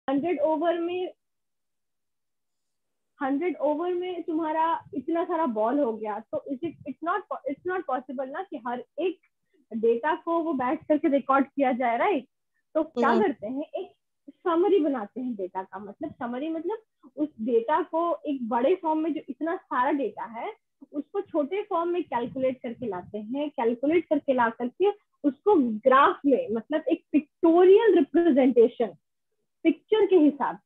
100 over में तुम्हारा इतना सारा बॉल हो गया, तो इट्स नॉट पॉसिबल ना कि हर एक डेटा को वो बैठ करके रिकॉर्ड किया जाए, राइट? तो क्या करते हैं, एक समरी बनाते हैं डेटा का। मतलब समरी मतलब उस डेटा को एक बड़े फॉर्म में, जो इतना सारा डेटा है उसको छोटे फॉर्म में कैलकुलेट करके लाते हैं। कैलकुलेट करके ला करके उसको ग्राफ में, मतलब एक पिक्टोरियल रिप्रेजेंटेशन, पिक्चर के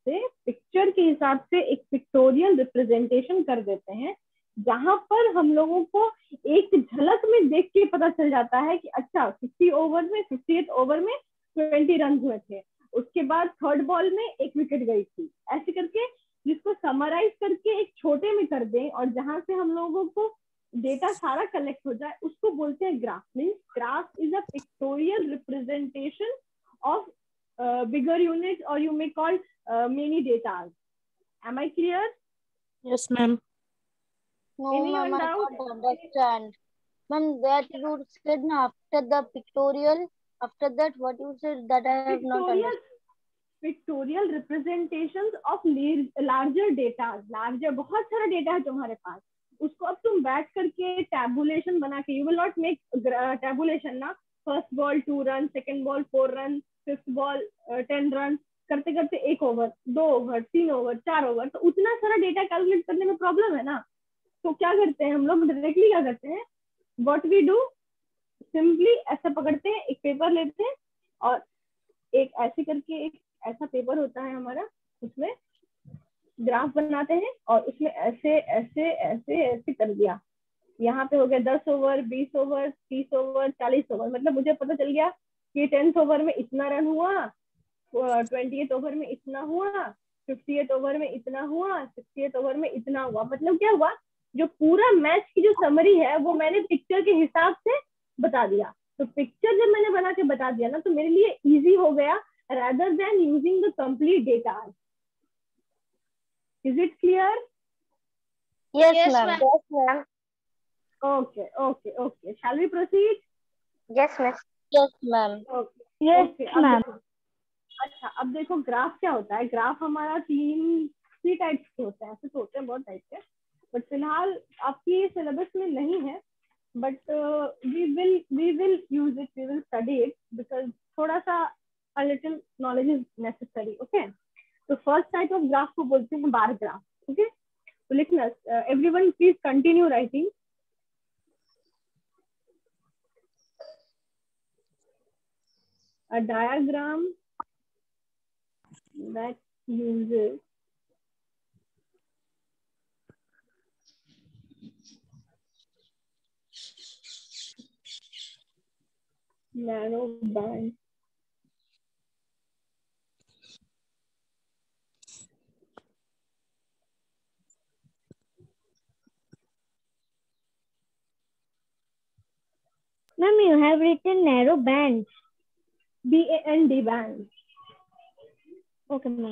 हिसाब से एक पिक्टोरियल रिप्रेजेंटेशन कर देते हैं, जहां पर हम लोगों को एक झलक में देख के पता चल जाता है कि अच्छा 58 ओवर में 20 रन हुए थे, उसके बाद थर्ड बॉल में एक विकेट गई थी, ऐसे करके जिसको समराइज करके एक छोटे में कर दें और जहां से हम लोगों को डेटा सारा कलेक्ट हो जाए, उसको बोलते हैं graph. Means graph is a pictorial representation of bigger units, or you may call many data. Am I clear? Yes, ma'am. No, Anyone ma'am, I doubt? don't understand. Ma'am, that you said na, after the pictorial, after that what you said that I have not understood. Pictorial representations of larger data, larger, बहुत सारा data है तुम्हारे पास, उसको अब तुम बैठ करके tabulation बना के, you will not make tabulation ना, first ball 2 run, second ball 4 run, fifth ball 10 run, करते करते 1 ओवर, 2 ओवर, 3 ओवर, 4 ओवर, तो उतना सारा डेटा कैलकुलेट करने में प्रॉब्लम है ना। तो क्या करते हैं हम लोग, डायरेक्टली क्या करते हैं, व्हाट वी डू, सिंपली ऐसा पकड़ते हैं, एक पेपर लेते हैं और एक ऐसे करके, एक ऐसा पेपर होता है हमारा, उसमें ग्राफ बनाते हैं और उसमें ऐसे ऐसे ऐसे ऐसे कर दिया, यहाँ पे हो गया 10 ओवर, 20 ओवर, 30 ओवर, 40 ओवर, मतलब मुझे पता चल गया कि 10th ओवर में इतना रन हुआ, 20th ओवर में इतना हुआ, 50th ओवर में इतना हुआ, 60th ओवर में इतना हुआ। मतलब क्या हुआ, जो पूरा मैच की जो समरी है वो मैंने पिक्चर के हिसाब से बता दिया। तो पिक्चर जब मैंने बना के बता दिया ना, तो मेरे लिए इजी हो गया rather than using the complete data. Is it clear? Yes, Yes, ma'am. ma'am. Yes, ma'am. Okay. Shall we proceed? Yes, ma'am. Yes, ma'am. Okay. Yes, Okay. ma'am. अच्छा, अब देखो ग्राफ क्या होता है। ग्राफ हमारा थ्री टाइप्स के होते हैं, ऐसे तो होते हैं बहुत टाइप के, बट फिलहाल आपकी सिलेबस में नहीं है, but we will use it, we will study it, because थोड़ा सा a little knowledge is necessary. Okay, तो फर्स्ट टाइप ऑफ ग्राफ को बोलते हैं बार ग्राफ। ओके, तो लिखना, everyone please continue writing. A diagram that uses narrow band Ma'am, you have written narrow bands. BAND band. Okay, ma'am.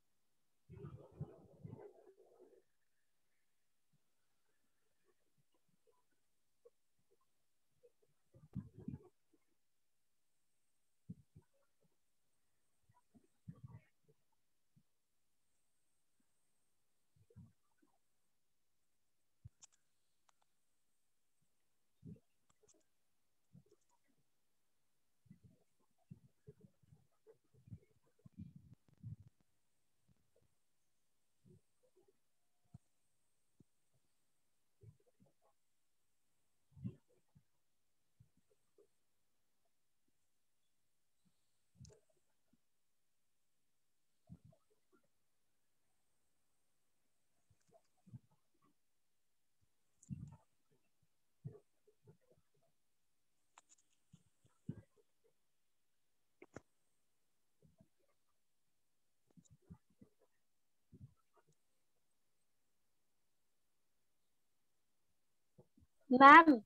Ma'am,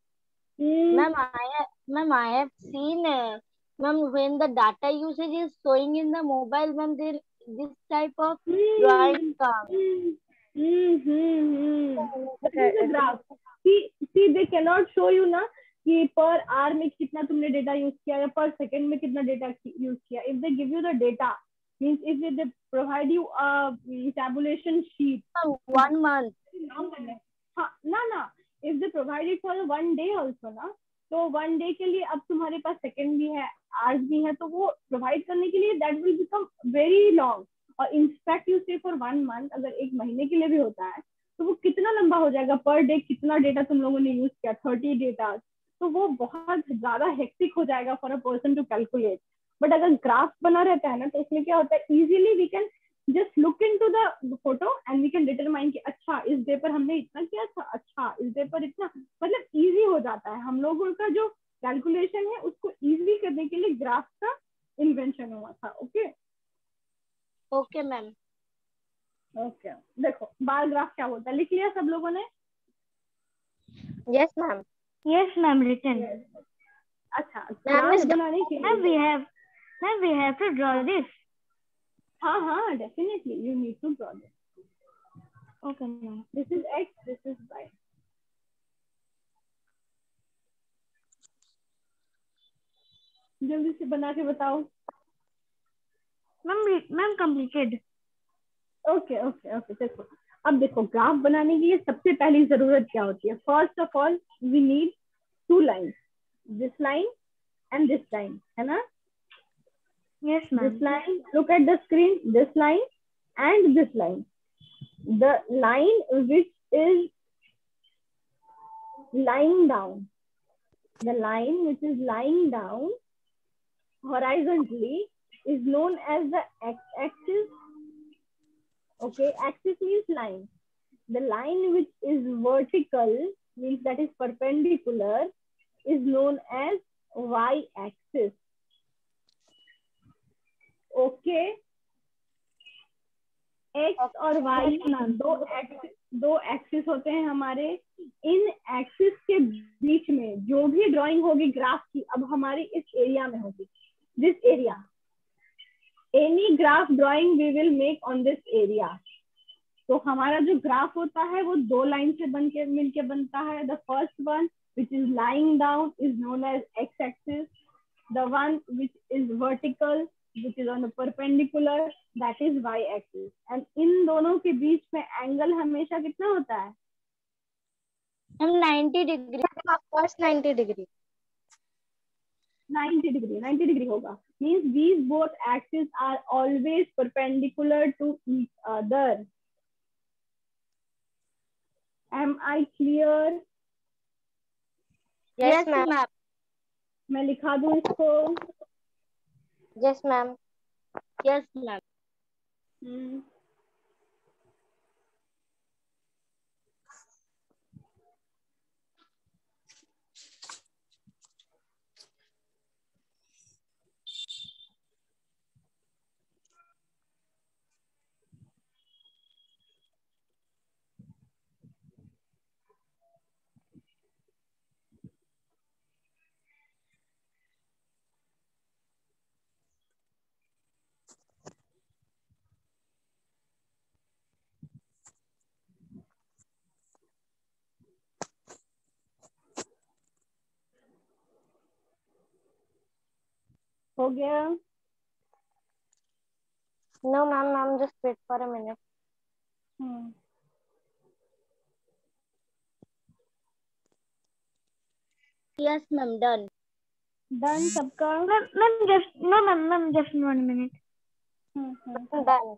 I have seen, ma'am, when the data usage is showing in the mobile, ma'am, there this type of drawing comes. That is a graph. See, they cannot show you ना कि per hour में कितना तुमने data यूज किया या per second में कितना डेटा यूज किया. If they give you the data, Means if they provide you a tabulation sheet 1 month. हाँ ना if they provide it for 1 day also ना, तो 1 day के लिए अब तुम्हारे पास सेकंड भी है, आवर्स भी है, तो वो प्रोवाइड करने के लिए that will become very long. और in fact you say for 1 month, अगर एक महीने के लिए भी होता है तो वो कितना लंबा हो जाएगा. पर डे कितना डेटा तुम लोगों ने यूज किया, 30 डेटा, तो वो बहुत ज्यादा हेक्टिक हो जाएगा for a person to calculate. But अगर ग्राफ बना रहता है ना, तो उसमें क्या होता है, easily we can just look into the photo and we can determine कि अच्छा इस डे पर हमने इतना किया था, अच्छा इस डे पर इतना, मतलब इजी हो जाता है. हम लोगों का जो कैलकुलेशन है उसको इजी करने के लिए ग्राफ का इन्वेंशन हुआ था. Okay okay ma'am. ओके देखो बार ग्राफ क्या होता है, लिख लिया सब लोगों ने? Yes ma'am. Yes, ma'am. Written. अच्छा ग्राफ बनाने के Ma'am, लिए we have to draw this. हाँ definitely you need to draw this. Okay, ma'am. This is X, this is Y. जल्दी से बना के बताओ. Ma'am, completed. Okay okay okay देखो अब देखो ग्राफ बनाने की सबसे पहली जरूरत क्या होती है. First of all we need 2 line, this line and this line, है ना? Yes, ma'am. This line, look at the screen, this line and this line. The line which is lying down, the line which is lying down horizontally is known as the x-axis. Okay, axis means line. The line which is vertical, means that is perpendicular, is known as y-axis. Okay X और Y दो axis होते हैं हमारे. इन axis के बीच में जो भी ड्राइंग होगी ग्राफ की, अब हमारी इस एरिया में होगी, this area. Any graph drawing we will make on this area. तो हमारा जो ग्राफ होता है वो 2 लाइन से मिलके बनता है. The first one which is lying down is known as X axis. The one which is vertical which is on the perpendicular, that is y axis. and इन दोनों के बीच में एंगल हमेशा कितना होता है? हम 90 डिग्री. First 90 degree. 90 डिग्री होगा. means these both axes are always perpendicular to each other. am I clear? Yes ma'am. मैं लिखा दूं इसको? Yes ma'am. Yes ma'am. हो गया? No ma'am, ma'am, just wait for a minute. Yes ma'am, done. Done सबका? Ma'am, just 1 minute. Done.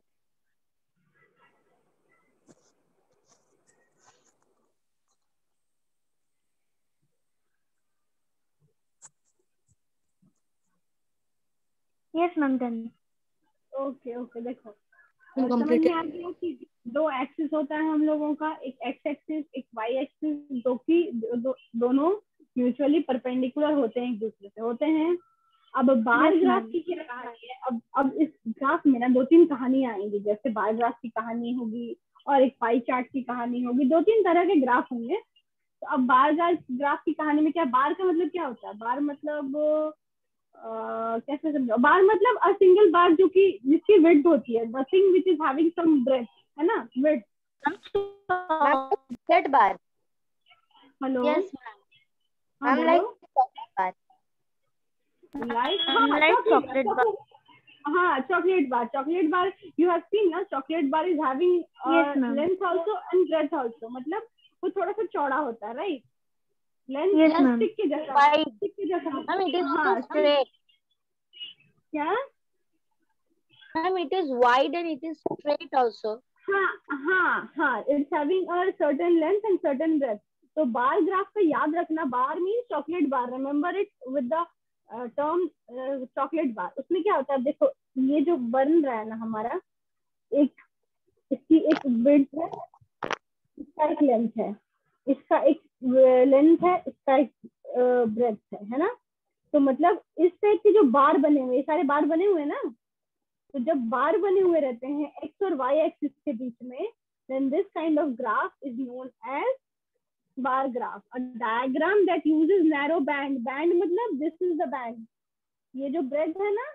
Yes ma'am, done. Okay okay देखो समझ में आ गया कि 2 एक्सिस होता है हम लोगों का, एक एक्स एक्सिस एक वाई एक्सिस, दोनों म्यूचुअली परपेंडिकुलर होते हैं, एक दूसरे से होते हैं. अब बार ग्राफ की क्या कहानी है? अब इस ग्राफ में ना 2-3 कहानियां आएंगी. जैसे बार ग्राफ की कहानी होगी और एक पाई चार्ट की कहानी होगी. 2-3 तरह के ग्राफ होंगे. तो अब बार ग्राफ की कहानी में क्या, बार का मतलब क्या होता है? बार मतलब कैसे समझो? बार मतलब अ सिंगल बार जो कि जिसकी विड्थ होती है, nothing which is having some breadth, है ना, width. Chocolate bar. Hello. Yes ma'am. हाँ I'm like बोलो. chocolate bar. Like I'm like chocolate bar. हाँ chocolate bar you have seen ना, chocolate bar is having Yes, ma'am. length also and breadth also, मतलब वो थोड़ा सा चौड़ा होता है, right? Length Yes, ma'am. Stick के जैसा, Wide. स्टिक के जैसा। Ma'am, it is हाँ also straight. क्या? Ma'am, it is wide and it is straight also. हाँ it's having a certain length and certain breadth। तो बार ग्राफ का याद रखना, bar mean chocolate bar, remember it with the term chocolate bar. उसमें क्या होता है, देखो ये जो बन रहा है ना हमारा, एक इसकी एक विड्थ है, इसका एक लेंथ है, इसका एक लेंथ है, इसका एक ब्रेथ है ना। तो मतलब इस टाइप के जो बार बने हुए, ये सारे बार बने हुए ना, तो जब बार बने हुए रहते हैं एक्स और वाई एक्सिस के बीच में, then this kind of graph is known as bar graph, a diagram that uses narrow band। band मतलब this is the band, ये जो breadth है ना,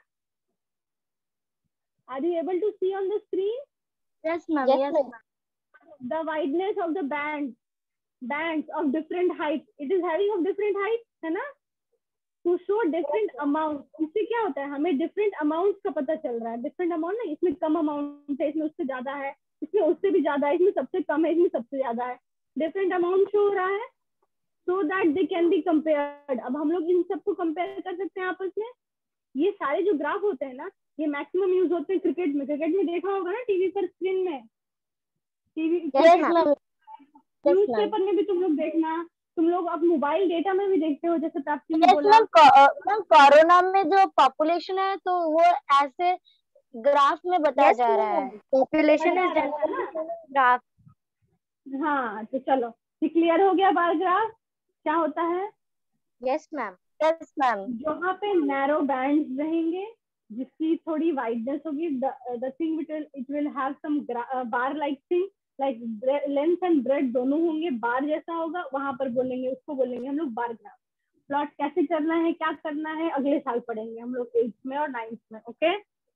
are you able to see on the screen? Yes, ma'am. Yes, ma'am. The wideness of the bands of different heights, it is having of different heights है ना, to show different amount। इससे क्या होता है, हमें different amounts का पता चल रहा है। different amount ना, इसमें कम amount है, इसमें उससे ज्यादा है, इसमें उससे भी ज्यादा है, इसमें सबसे कम है, इसमें सबसे ज्यादा है, different amount शो हो रहा है, so that they can be compared। अब हम लोग इन सबको कंपेयर कर सकते हैं आपस में। ये सारे जो ग्राफ होते हैं ना, ये मैक्सिमम यूज होते हैं क्रिकेट में। क्रिकेट में देखा होगा ना टीवी पर, स्क्रीन में, टीवी Yes, ma'am. न्यूज़पेपर में भी तुम लोग देखना, तुम लोग अब मोबाइल डेटा में भी देखते हो, जैसे प्राप्ति ने Yes, बोला। ma'am, कोरोना में जो पॉपुलेशन है तो वो ऐसे ग्राफ में बताया जा रहा है। Population is graph. हाँ तो चलो, ये क्लियर हो गया बार ग्राफ क्या होता है। Yes ma'am. Yes ma'am. जहाँ पे नैरो बैंड्स रहेंगे, जिसकी थोड़ी वाइडनेस होगी, the thing it will have some bar like thing, like length and breadth दोनों होंगे, बार जैसा होगा, वहां पर बोलेंगे, उसको बोलेंगे हम लोग बार ग्राफ। प्लॉट कैसे करना है, क्या करना है, अगले साल पढ़ेंगे हम लोग 8th में और 9th में। Okay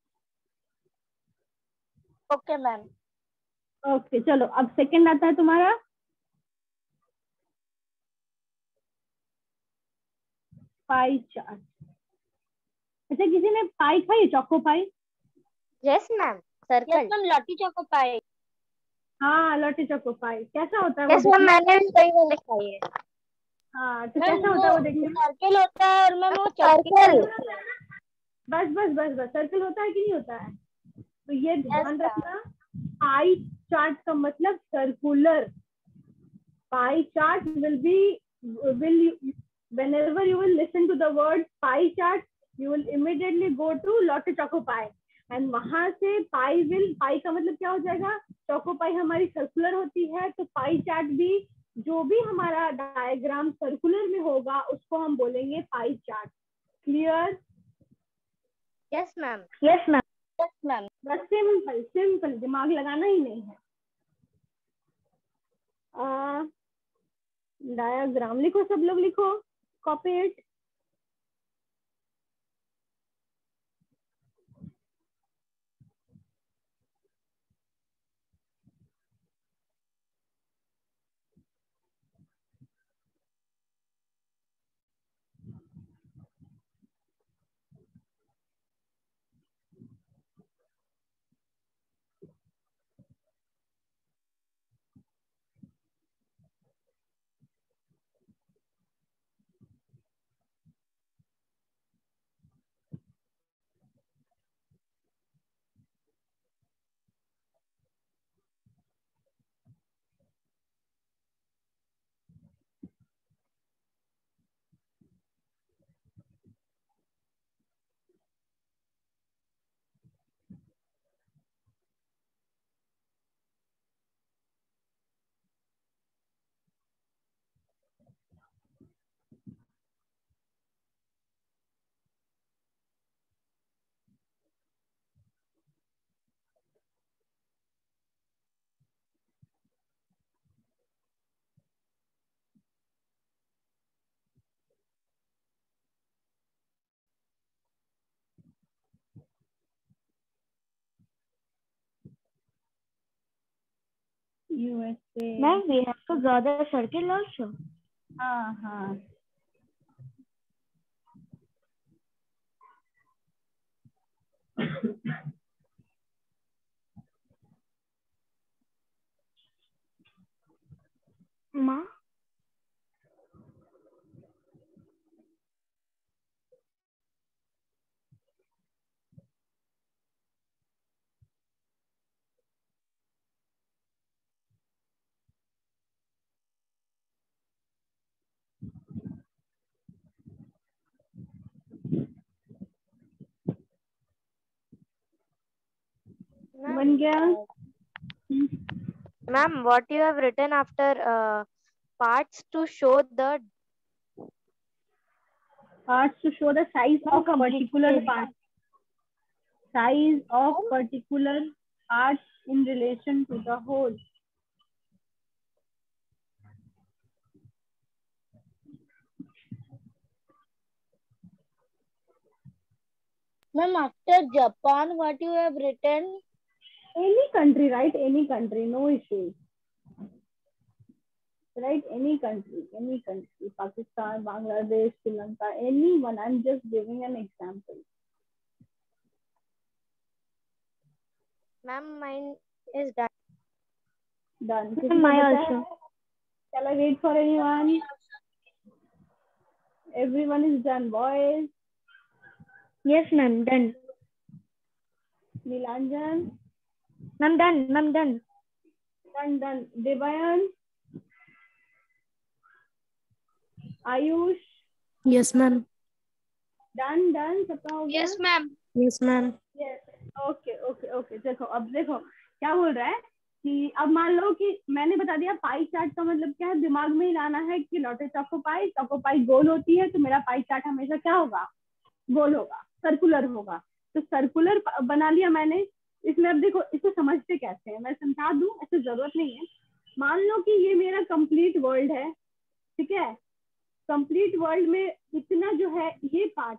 okay ma'am. ओके चलो, अब सेकंड आता है तुम्हारा पाई चार्ट। अच्छा, किसी ने पाई खाई, choco pie? Yes ma'am. Circle. Yes ma'am, Lotte choco pie. हाँ लॉटी चोको पाई, कैसा होता है यस वो? मैम, मैंने भी सही वाले खाई है। हाँ तो कैसा होता है वो देखने में? सर्कल होता है और मैम वो सर्कल। बस बस बस बस, सर्कल होता है कि नहीं होता है? तो ये ध्यान रखना, पाई चार्ट का मतलब circular. Pie chart will whenever you will listen to the word pie chart, you will immediately go to Lotte Choco Pie, and वहां से पाई का मतलब क्या हो जाएगा, चोको पाई हमारी सर्कुलर होती है, तो पाई चार्ट भी, जो भी हमारा डायग्राम सर्कुलर में होगा उसको हम बोलेंगे pie chart. Clear? Yes ma'am. Yes ma'am. Yes ma'am. बस सिंपल सिंपल, दिमाग लगाना ही नहीं है। डायग्राम लिखो, सब लोग लिखो, copy it. USA। Ma'am, we have to draw the circle also. हाँ हाँ, माँ बन गया? Ma'am, what you have written after parts to show the Parts to show the size of particular part. Size of particular parts in relation to the whole. Ma'am, after Japan, what you have written? Any country, right? Any country, no issue. Right? Any country. Pakistan, Bangladesh, Sri Lanka, anyone. I'm just giving an example. ma'am, mine is done. Done. my also. Shall I wait for anyone? Everyone is done, boys. Yes, ma'am. Done. Nilanjan? Ma'am, done. Ma'am, done. Done. Devayan? Ayush? Yes, ma'am. Done. सबका हो गया? Yes, ma'am. Yes, ma'am. Yes. Okay. देखो अब देखो क्या बोल रहा है कि अब मान लो कि मैंने बता दिया पाई चार्ट का मतलब क्या है, दिमाग में ही लाना है कि लौटे चौकोपाई गोल होती है, तो मेरा पाई चार्ट हमेशा क्या होगा, गोल होगा, सर्कुलर होगा। तो सर्कुलर बना लिया मैंने। इसमें अब देखो इसे समझते कैसे हैं, मैं समझा दूं, ऐसे जरूरत नहीं है। मान लो कि ये मेरा कंप्लीट वर्ल्ड है, ठीक है। कंप्लीट वर्ल्ड में इतना जो है, ये part,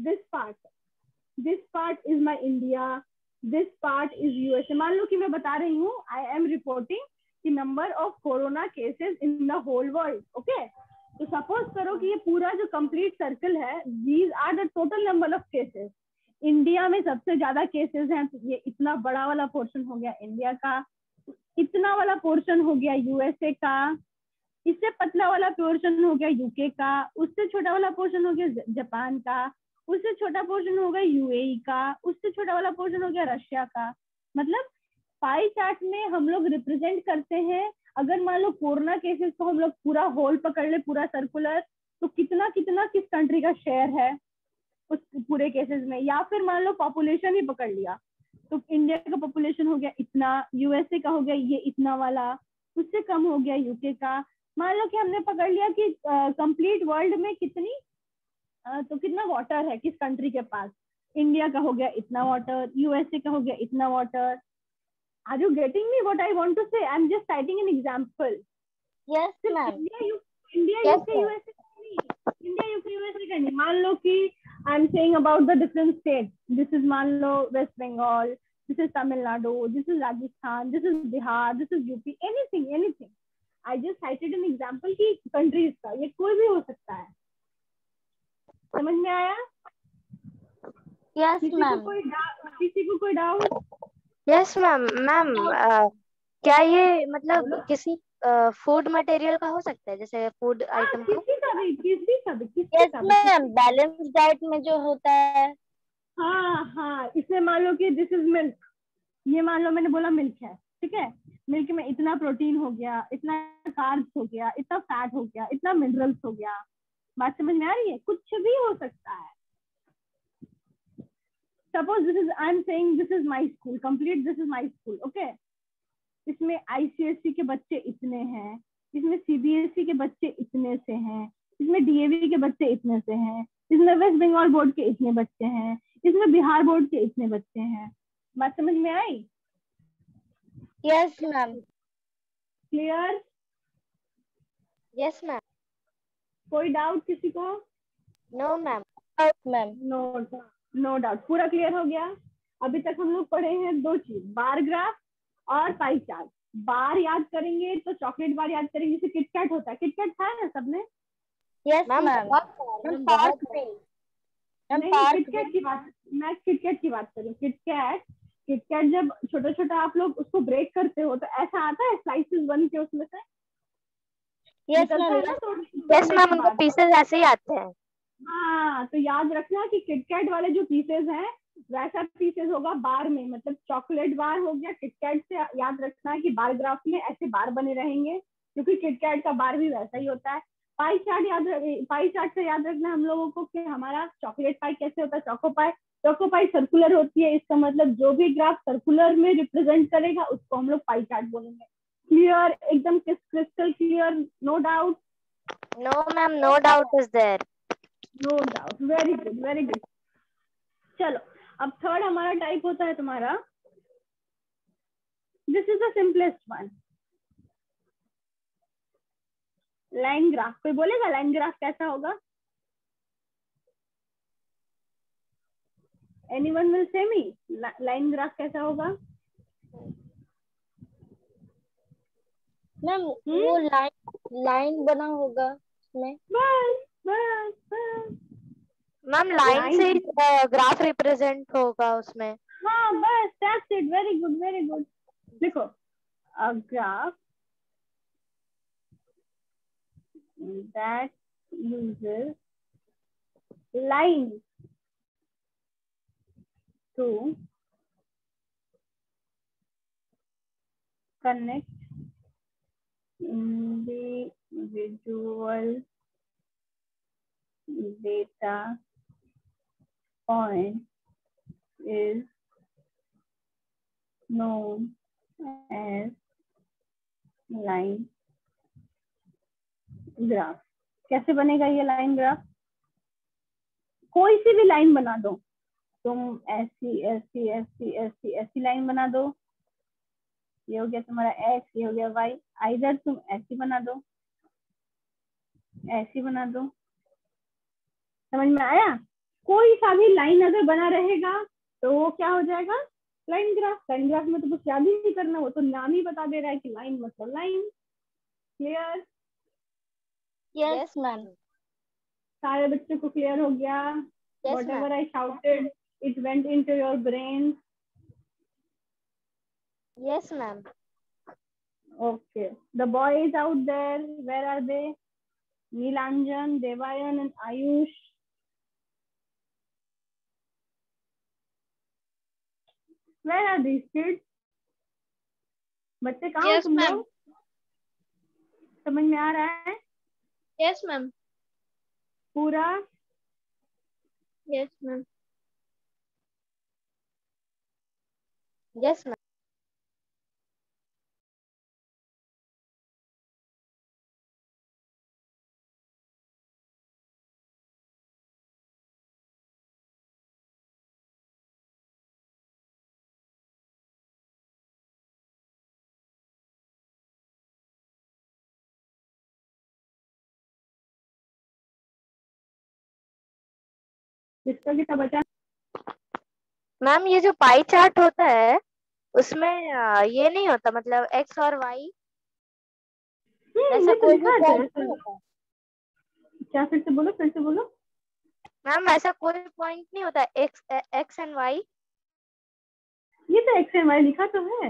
this part is my India, this part is USA. मान लो कि मैं बता रही हूँ I am reporting the number of corona cases in the whole world, okay. तो सपोज करो कि ये पूरा जो कंप्लीट सर्कल है, these are the total number of cases. India में सबसे ज्यादा केसेस हैं, तो ये इतना बड़ा वाला पोर्शन हो गया इंडिया का, इतना वाला पोर्शन हो गया यूएसए का, इससे पतला वाला पोर्शन हो गया यूके का, उससे छोटा वाला पोर्शन हो गया जापान का, उससे छोटा पोर्शन हो गया यूएई का, उससे छोटा वाला पोर्शन हो गया रशिया का। मतलब पाई चार्ट में हम लोग रिप्रेजेंट करते हैं। अगर मान लो कोरोना केसेस को हम लोग पूरा होल पकड़ ले, पूरा सर्कुलर, तो कितना कितना किस कंट्री का शेयर है उस पूरे केसेस में। या फिर मान लो पॉपुलेशन ही पकड़ लिया, तो इंडिया का पॉपुलेशन हो गया इतना, यूएसए का हो गया ये इतना वाला, उससे कम हो गया यूके का। मान लो कि हमने पकड़ लिया कि कंप्लीट वर्ल्ड में कितनी तो कितना वाटर है किस कंट्री के पास, इंडिया का हो गया इतना वाटर, यूएसए का हो गया इतना water. Are you getting me what I want to say? I am just citing an example. Yes, ma'am. India UK USA का नहीं। मान लो कि I am saying about the different state, this is मान लो West Bengal, this is Tamil Nadu, this is Rajasthan, this is Bihar, this is UP, anything. I just cited an example की countries का, ये कोई भी हो सकता है। समझ में आया? Yes, किसी ma'am. को कोई डाउट? Yes ma'am. मैम, क्या ये मतलब किसी फूड मटेरियल का हो सकता है, जैसे फूड आइटम का? किसी का भी Yes, ma'am. Balanced diet में जो होता है। हाँ, इसमें मान लो कि दिस इज मिल्क, ये मान लो मैंने बोला मिल्क है, ठीक है। मिल्क में इतना प्रोटीन हो गया, इतना कार्ब्स हो गया, इतना फैट हो गया, इतना मिनरल्स हो गया। बात समझ में आ रही है? कुछ भी हो सकता है। Suppose this is, I am saying this is my school, complete this is my school, okay. इसमें आईसीएससी के बच्चे इतने हैं, इसमें सीबीएसई के बच्चे इतने से हैं, इसमें डीएवी के बच्चे इतने से हैं, इसमें वेस्ट बंगाल बोर्ड के इतने बच्चे हैं, इसमें बिहार बोर्ड के इतने बच्चे हैं। बात समझ में आई? Yes, ma'am. Clear? Yes ma'am. कोई डाउट किसी को? No ma'am. Yes, ma'am. No doubt, पूरा क्लियर हो गया। अभी तक हम लोग पढ़े हैं दो चीज, बार ग्राफ और पाई चार्ट। बार याद करेंगे तो चॉकलेट बार याद करेंगे, जैसे किटकैट होता है, किटकैट खाया ना सबने? Yes, ma'am ma'am. बहुत Ma'am, बहुत बहुत नहीं किटकैट की बात, मैं किटकैट की बात कर रही हूँ। किटकैट जब छोटा छोटा आप लोग उसको ब्रेक करते हो तो ऐसा आता है स्लाइसेस बन के उसमें से निकलता है ना, तो यस मैम, उनके पीसेस ऐसे ही आते हैं। हाँ, तो याद रखना कि किटकैट वाले जो पीसेस हैं वैसा पीसेस होगा बार में, मतलब चॉकलेट बार हो गया किटकैट से। याद रखना कि बार ग्राफ में ऐसे बार बने रहेंगे क्योंकि किटकैट का बार भी वैसा ही होता है। पाई चार्ट से याद रखना हम लोगों को कि हमारा चॉकलेट पाई कैसे होता है, चोको पाई सर्कुलर होती है। इसका मतलब जो भी ग्राफ सर्कुलर में रिप्रेजेंट करेगा उसको हम लोग पाई चार्ट बोलेंगे। क्लियर, एकदम crystal clear, no doubt? No ma'am, no doubt is there. No doubt, very good very good. चलो अब थर्ड हमारा टाइप होता है तुम्हारा, this is the simplest one, line graph. कोई बोलेगा लाइन ग्राफ कैसा होगा? Anyone will say me line graph कैसा होगा? मैम वो लाइन बना होगा उसमें। बस बस बस मैम लाइन से ग्राफ रिप्रेजेंट होगा उसमें। हाँ बस, that's it, very good very good. देखो a graph that uses lines to connect individual data points is known as line graph। कैसे बनेगा ये लाइन ग्राफ? कोई सी भी लाइन बना दो तुम, ऐसी ऐसी ऐसी ऐसी ऐसी लाइन बना दो, ये हो गया तुम्हारा एक्स, ये हो गया वाई। आइदर तुम ऐसी बना दो, ऐसी बना दो, समझ में आया? कोई सा भी लाइन अगर बना रहेगा तो वो क्या हो जाएगा? Line graph. लाइन ग्राफ में तो कुछ याद ही नहीं करना, वो तो नाम ही बता दे रहा है कि लाइन मतलब लाइन। क्लियर? Yes ma'am. सारे बच्चों को क्लियर हो गया? Whatever I shouted, it went into your brain. Yes ma'am. Okay. The boys out there, where are they? Neelanjan, Devayan and Ayush. Where are these kids? बच्चे कहाँ हो तुम लोग? समझ में आ रहा है? Yes ma'am. पूरा? Yes ma'am. Yes ma'am. किसका कितना बचा? मैम ये जो पाई चार्ट होता है उसमें ये नहीं होता, मतलब एक्स और वाई ऐसा ये तो कोई लिखा भी है पॉइंट तो नहीं होता। क्या? फिर से बोलो, फिर से बोलो। मैम ऐसा कोई पॉइंट नहीं होता एक्स एंड वाई। ये तो एक्स एंड वाई लिखा तो है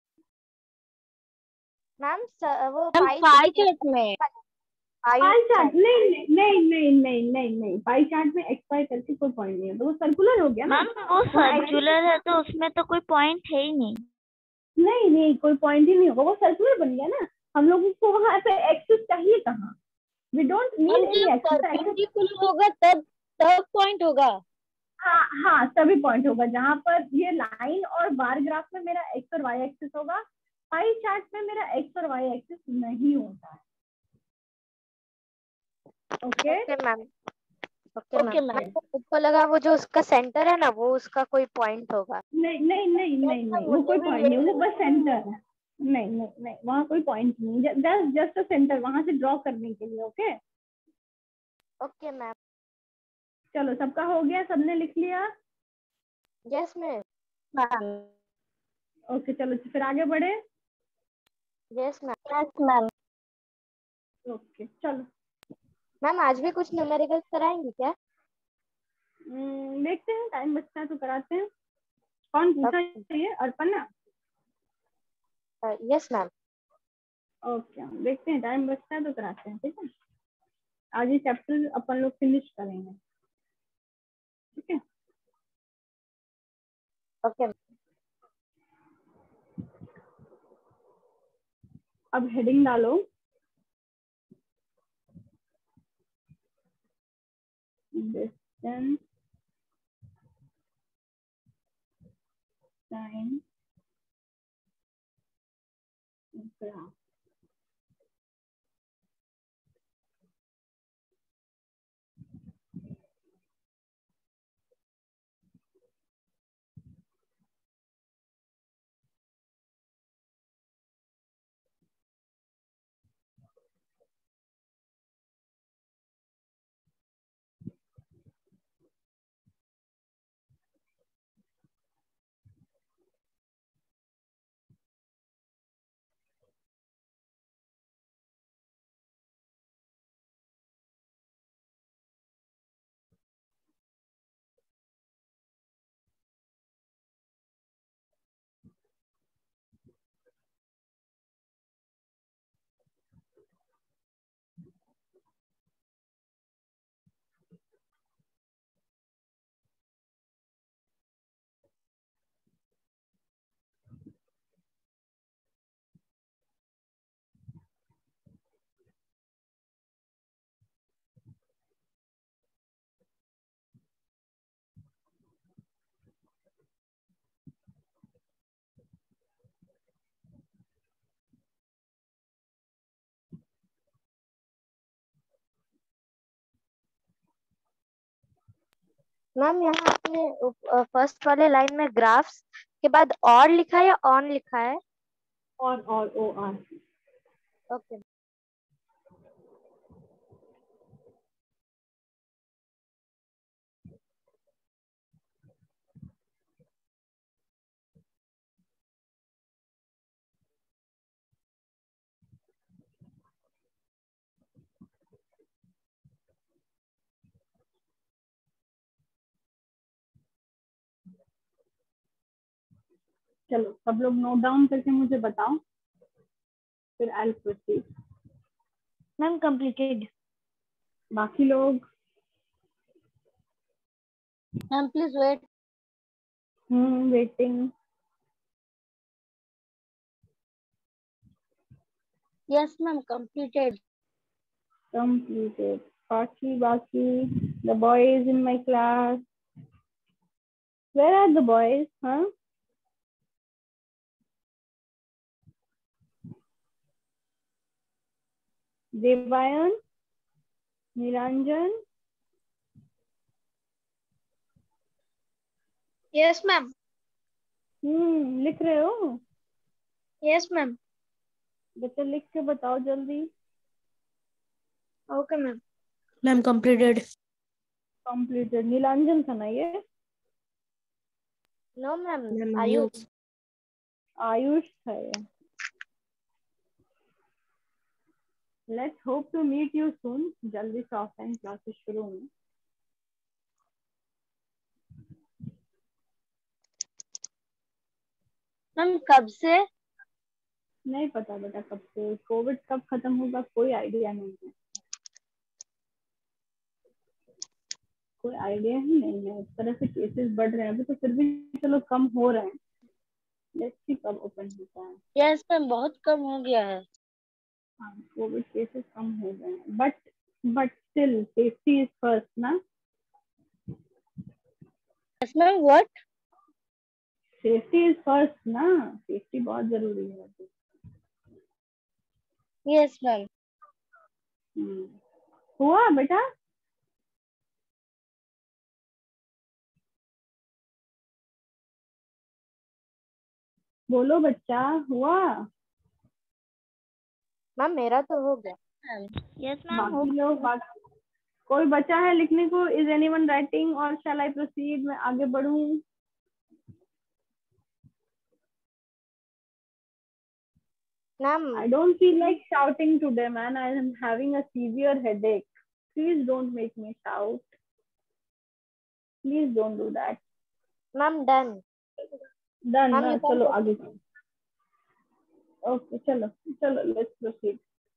मैम वो पाई चार्ट में पाई चार्ट। नहीं नहीं नहीं नहीं नहीं नहीं, पाई चार्ट में एक्स वाई करके कोई पॉइंट नहीं है, तो वो सर्कुलर हो गया ना। मैम वो सर्कुलर है तो उसमें तो कोई पॉइंट है ही नहीं। नहीं नहीं, कोई पॉइंट ही नहीं होगा, वो सर्कुलर बन गया ना। हम लोगों को वहां पे एक्सिस चाहिए कहाँ? We don't need any axis. Perpendicular होगा तब पॉइंट होगा। हाँ हाँ, तभी पॉइंट होगा जहां पर ये लाइन और बार ग्राफ में मेरा एक्स और वाई एक्सिस होगा। पाई चार्ट में मेरा एक्स और वाई एक्सिस नहीं होता है। Okay ma'am. Okay ma'am. मुझको लगा वो जो उसका सेंटर है ना वो उसका कोई पॉइंट होगा। नहीं नहीं नहीं नहीं नहीं, वो कोई पॉइंट नहीं, वो बस सेंटर है। नहीं नहीं नहीं, वहाँ कोई पॉइंट नहीं, जस्ट अ सेंटर वहां से ड्रॉ करने के लिए। Okay okay ma'am. चलो, सबका हो गया? सबने लिख लिया? Yes ma'am. ओके चलो फिर आगे बढ़े। Yes ma'am. Yes ma'am. Okay चलो। मैम आज भी कुछ न्यूमेरिकल्स कराएंगी क्या? देखते हैं, टाइम बचता है तो कराते हैं। कौन पूछा ये? अर्पणा? Yes ma'am. ओके, देखते हैं, टाइम बचता है तो कराते हैं, ठीक है। आज ये चैप्टर अपन लोग फिनिश करेंगे, ठीक है। ओके। अब हेडिंग डालो, डिस्टेंस, टाइम, ग्राफ। मैम यहाँ आपने फर्स्ट वाले लाइन में ग्राफ्स के बाद और लिखा है या ऑन लिखा है? और ओ आर। ओके। चलो सब लोग नोट डाउन करके मुझे बताओ, फिर I will proceed. Ma'am completed. बाकी लोग? Ma'am please wait. Waiting. Yes ma'am completed. Completed. Baki, the boys in my class. Where are the boys? Huh? Devayan, Niranjan. Yes ma'am. लिख रहे हो? Yes ma'am. बच्चे लिख के बताओ जल्दी। Okay ma'am. Ma'am completed. Completed. Nilanjan था ना ये? No ma'am, ma'am Ayush. Ayush था ये। Let's hope to meet you soon. जल्दी से ऑफलाइन क्लासेस शुरू होंगी। मैम कब से? नहीं पता बेटा कब से, कोविड कब खत्म होगा कोई आइडिया नहीं है, कोई आइडिया ही नहीं है। इस तरह से केसेस बढ़ रहे हैं अभी तो, फिर भी चलो कम हो रहे हैं। लेट्स सी कब ओपन होता है। यस मैम बहुत कम हो गया है। हाँ, कोविड केसेस कम हो गए हैं, but still safety is first ना। Yes ma'am what? Safety is first ना, सेफ्टी बहुत जरूरी है अभी। Yes ma'am. हुआ बेटा? बोलो बच्चा, हुआ? मैम मेरा तो हो गया। Yes ma'am. बाकी लोग कोई बचा है लिखने को? इज एनीवन राइटिंग और शैल आई प्रोसीड? मैं आगे बढ़ूं? Ma'am I don't feel like shouting today, man. I am having a severe headache. Please don't make me shout. Please don't do that. Ma'am done. Done ma'am ना, you can चलो आगे। Okay चलो चलो, let's proceed.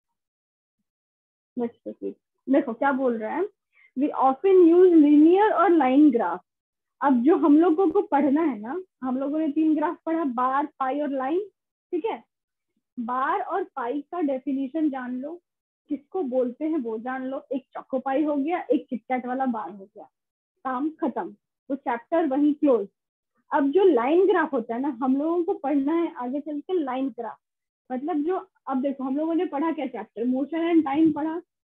देखो क्या बोल रहे हैं, वी ऑफन यूज लीनियर और लाइन ग्राफ। अब जो हम लोगों को पढ़ना है ना, हम लोगों ने 3 ग्राफ पढ़ा, बार, पाई और लाइन। ठीक है, बार और पाई का डेफिनेशन जान लो, किसको बोलते हैं वो जान लो। एक चोकोपाई हो गया, एक किटकैट वाला बार हो गया, काम खत्म, वो चैप्टर वहीं क्लोज। अब जो लाइन ग्राफ होता है ना, हम लोगों को पढ़ना है आगे चल के लाइन ग्राफ। मतलब जो, अब देखो हम लोगों ने पढ़ा क्या चैप्टर, मोशन एंड टाइम पढ़ा।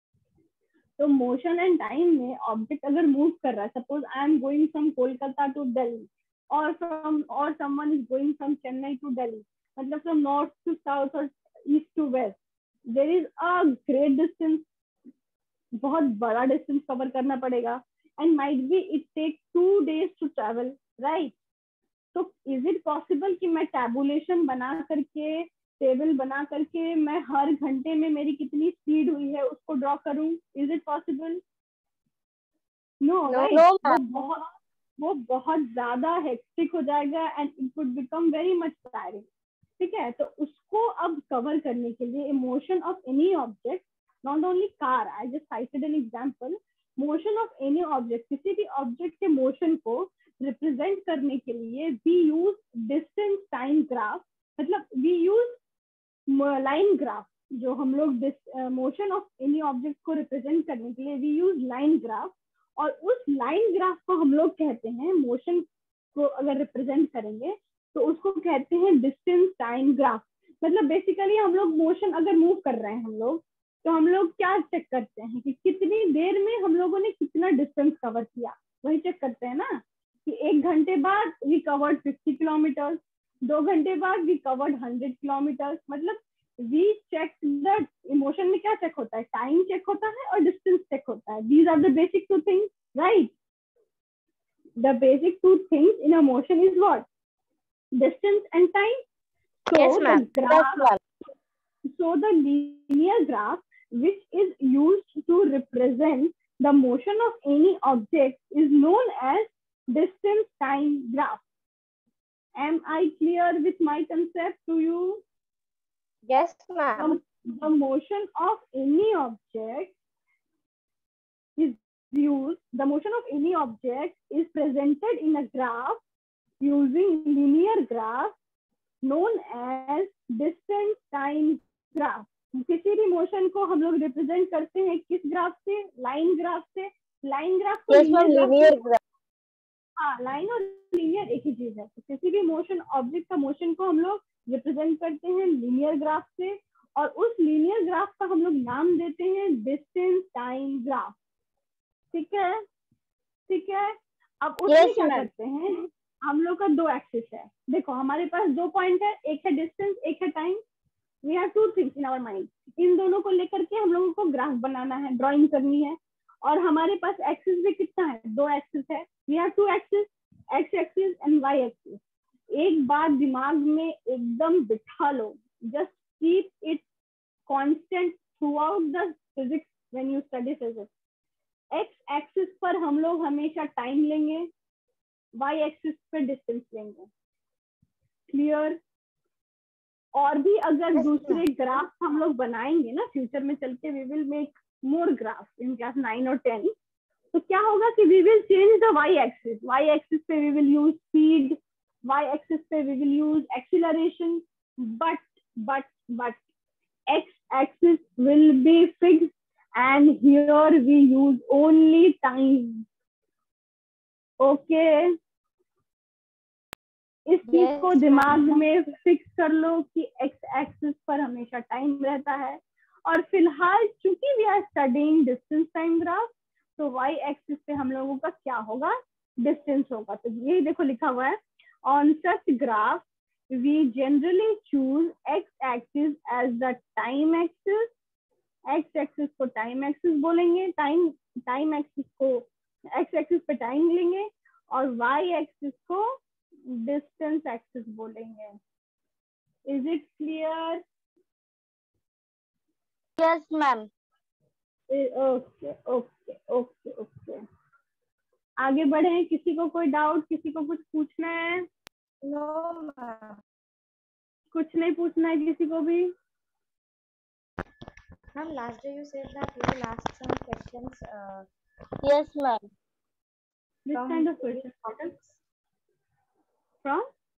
तो मोशन एंड टाइम में ऑब्जेक्ट अगर मूव कर रहा है, suppose I am going from Kolkata to Delhi, और someone is going from Chennai to Delhi, मतलब फ्रॉम नॉर्थ टू साउथ और east to west, there is a great distance, बहुत बड़ा डिस्टेंस कवर करना पड़ेगा, and might be it take 2 days to travel, right. तो is it possible कि मैं tabulation बना करके, टेबल बना करके मैं हर घंटे में मेरी कितनी स्पीड हुई है उसको ड्रॉ करूं? Is it possible? No, right. वो बहुत ज्यादा हेक्टिक हो जाएगा and it would become very much tiring. ठीक है, तो उसको अब कवर करने के लिए motion of any object, not only car, I just cited an example, motion of any object, किसी भी ऑब्जेक्ट के मोशन को रिप्रेजेंट करने के लिए we use distance time graph, मतलब वी यूज लाइन ग्राफ। जो हम लोग मोशन ऑफ एनी ऑब्जेक्ट को रिप्रेजेंट करने के लिए वी यूज लाइन ग्राफ, और उस लाइन ग्राफ को हम लोग कहते हैं, मोशन को अगर रिप्रेजेंट करेंगे तो उसको कहते हैं डिस्टेंस टाइम ग्राफ। मतलब बेसिकली हम लोग मोशन अगर मूव कर रहे हैं हम लोग, तो हम लोग क्या चेक करते हैं कि कितनी देर में हम लोगों ने कितना डिस्टेंस कवर किया, वही चेक करते हैं ना। कि 1 घंटे बाद वी कवर्ड 50 किलोमीटर, 2 घंटे बाद वी कवर्ड 100 किलोमीटर। मतलब वी चेक द इमोशन में क्या चेक होता है, टाइम चेक होता है और डिस्टेंस चेक होता है। These are the basic 2 things, right. The basic 2 things in a motion is what? Distance and time. So Yes, ma'am. the graph, so the linear graph which is used to represent the motion of any object is known as distance time graph. Am I clear with my concept to you? Yes, ma'am. The motion of any object is used, the motion of any object is presented in a graph using linear graph known as distance time graph. किसी भी motion को हम लोग represent करते हैं किस graph से? Line graph से। लाइन ग्राफ को लिनियर ग्राफ। हाँ, लाइन और लीनियर एक ही चीज है। तो किसी भी मोशन ऑब्जेक्ट का मोशन को हम लोग रिप्रेजेंट करते हैं लीनियर ग्राफ से, और उस लीनियर ग्राफ का हम लोग नाम देते हैं डिस्टेंस टाइम ग्राफ। ठीक है, ठीक है। अब उसमें क्या करते हैं, हम लोग का 2 एक्सिस है। देखो हमारे पास 2 पॉइंट है, एक है डिस्टेंस, एक है time. We have 2 things in our mind. इन दोनों को लेकर के हम लोगों को ग्राफ बनाना है, ड्राइंग करनी है। और हमारे पास एक्सिस भी कितना है? 2 एक्सिस है। We have 2 axis, X axis and Y axis. एक बात दिमाग में एकदम बिठा लो, just keep it constant throughout the physics when you study physics. X axis पर हम लोग हमेशा टाइम लेंगे, वाई एक्सिस पे डिस्टेंस लेंगे। क्लियर? और भी अगर दूसरे ग्राफ हम लोग बनाएंगे ना फ्यूचर में चल के, we will make more graph in class 9 और 10। तो क्या होगा कि we will change the Y axis. Y axis पे we will use speed, Y axis पे we will use acceleration, but x axis will be fixed and here we use only time. Okay, इस चीज को दिमाग में fix कर लो कि x axis पर हमेशा टाइम रहता है। और फिलहाल चूंकि we are studying distance time graph, तो y एक्सिस पे हम लोगों का क्या होगा? डिस्टेंस होगा। तो ये देखो लिखा हुआ है, on such graph we generally choose x axis as the time axis. x axis को टाइम एक्सिस बोलेंगे, टाइम एक्सिस को x एक्सिस पे टाइम लेंगे, और y एक्सिस को डिस्टेंस एक्सिस बोलेंगे। Is it clear? Yes, ma'am. Okay okay okay okay. आगे बढ़े, किसी को कोई डाउट, किसी को कुछ पूछना है? No ma'am. कुछ नहीं पूछना है किसी को भी? Ma'am, last day you said that you will ask some questions Yes ma'am. Which from kind of various question? topics. From?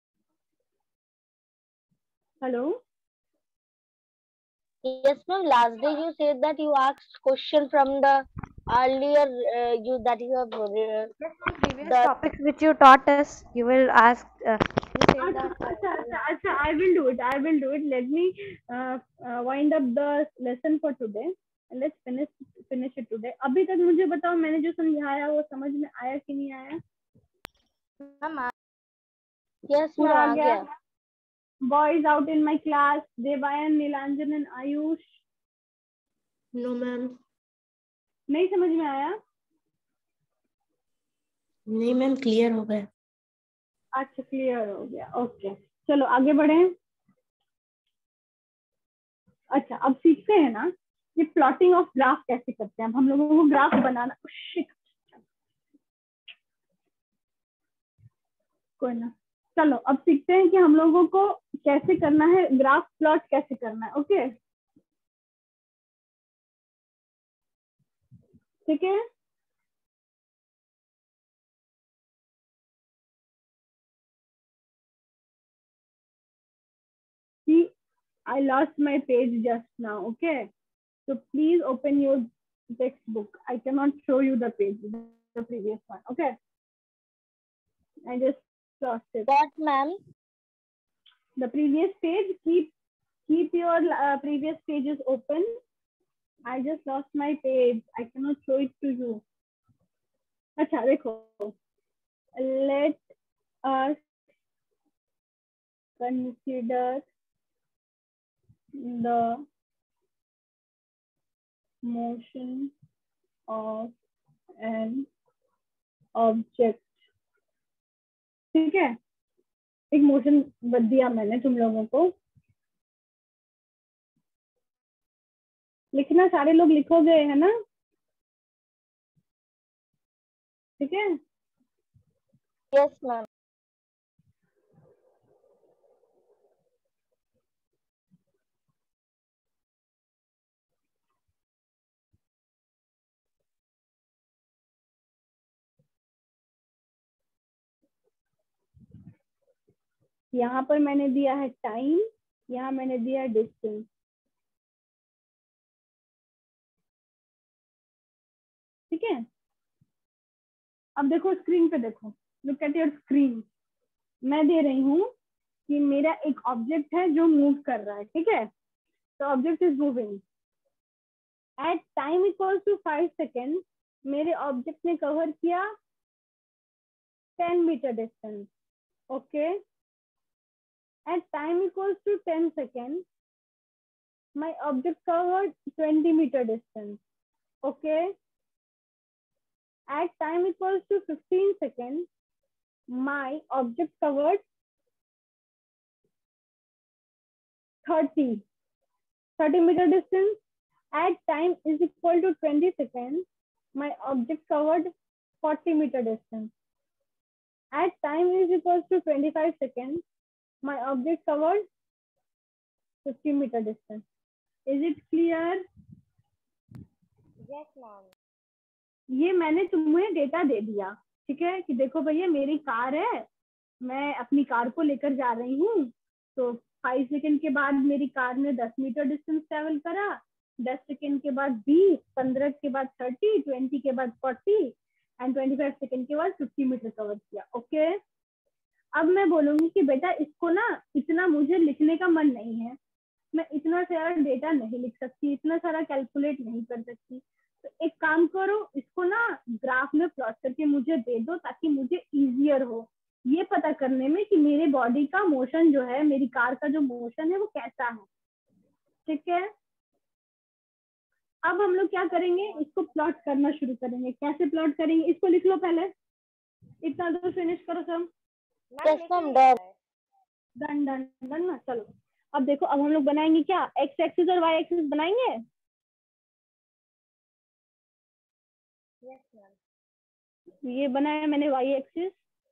Hello? Yes ma'am, last day you said that you asked question from the earlier you that you have Yes, from previous the topics which you taught us, you will ask. You said that. अच्छा, I will do it. I will do it. Let me wind up the lesson for today. And let's finish it today. अभी तक मुझे बताओ, मैंने जो समझाया वो समझ में आया कि नहीं आया? Ma'am, yes पूरा ma'am आ आ गया? गया. Boys out in my class, Devayan, Nilanjan and Ayush. No, ma'am. नहीं समझ में आया? नहीं मैम, क्लियर हो गया. अच्छा, क्लियर हो गया. ओके, चलो आगे बढ़े. अच्छा, अब सीखते हैं ना ये प्लॉटिंग ऑफ ग्राफ कैसे करते हैं. अब हम लोगों को ग्राफ बनाना, कोई ना. चलो अब सीखते हैं कि हम लोगों को कैसे करना है, ग्राफ प्लॉट कैसे करना है. ओके, ठीक है. See, I lost my page just now. Okay, so please open your textbook. I cannot show you the page, the previous one. Okay, I just lost it. What ma'am? The previous page. Keep your previous pages open. I just lost my page. I cannot show it to you. अच्छा देखो, let us consider the motion of an object. ठीक है, एक motion दिया मैंने तुम लोगों को. लिखना सारे लोग लिखोगे, है ना? ठीक है. Yes ma'am. यहाँ पर मैंने दिया है टाइम, यहाँ मैंने दिया है डिस्टेंस. ठीक है. अब देखो स्क्रीन पे, देखो, लुक एट योर स्क्रीन. मैं दे रही हूँ कि मेरा एक ऑब्जेक्ट है जो मूव कर रहा है. ठीक है, तो object is moving at time equals to 5 second. मेरे ऑब्जेक्ट ने कवर किया 10 metre distance. Okay, at time equals to 10 seconds, my object covered 20 meter distance. Okay, at time equals to 15 seconds, my object covered 30 meter distance. At time is equal to 20 seconds, my object covered 40 meter distance. At time is equals to 25 seconds, my object covered 50 meter distance. Is it clear? Yes ma'am. ये मैंने तुम्हें data दे दिया. ठीक है, कि देखो भैया मेरी कार है, मैं अपनी कार को लेकर जा रही हूँ. तो 5 सेकंड के बाद मेरी कार ने 10 मीटर डिस्टेंस ट्रेवल करा, 10 सेकंड के बाद 20, 15 के बाद 30, 20 के बाद 40 एंड 25 सेकंड के बाद 50 मीटर कवर किया. ओके, अब मैं बोलूंगी कि बेटा इसको ना, इतना मुझे लिखने का मन नहीं है, मैं इतना सारा डेटा नहीं लिख सकती, इतना सारा कैलकुलेट नहीं कर सकती. तो एक काम करो, इसको ना ग्राफ में प्लॉट करके मुझे दे दो, ताकि मुझे इजियर हो ये पता करने में कि मेरे बॉडी का मोशन जो है, मेरी कार का जो मोशन है वो कैसा है. ठीक है, अब हम लोग क्या करेंगे, इसको प्लॉट करना शुरू करेंगे. कैसे प्लॉट करेंगे, इसको लिख लो पहले. इतना तो फिनिश करो सब. Yes ma'am. Done. Done done done ना. चलो अब देखो, अब हम लोग बनाएंगे क्या, एक्स एक्सिस और वाई एक्सिस बनाएंगे. Yes ma'am. ये बनाया मैंने y एक्सिस,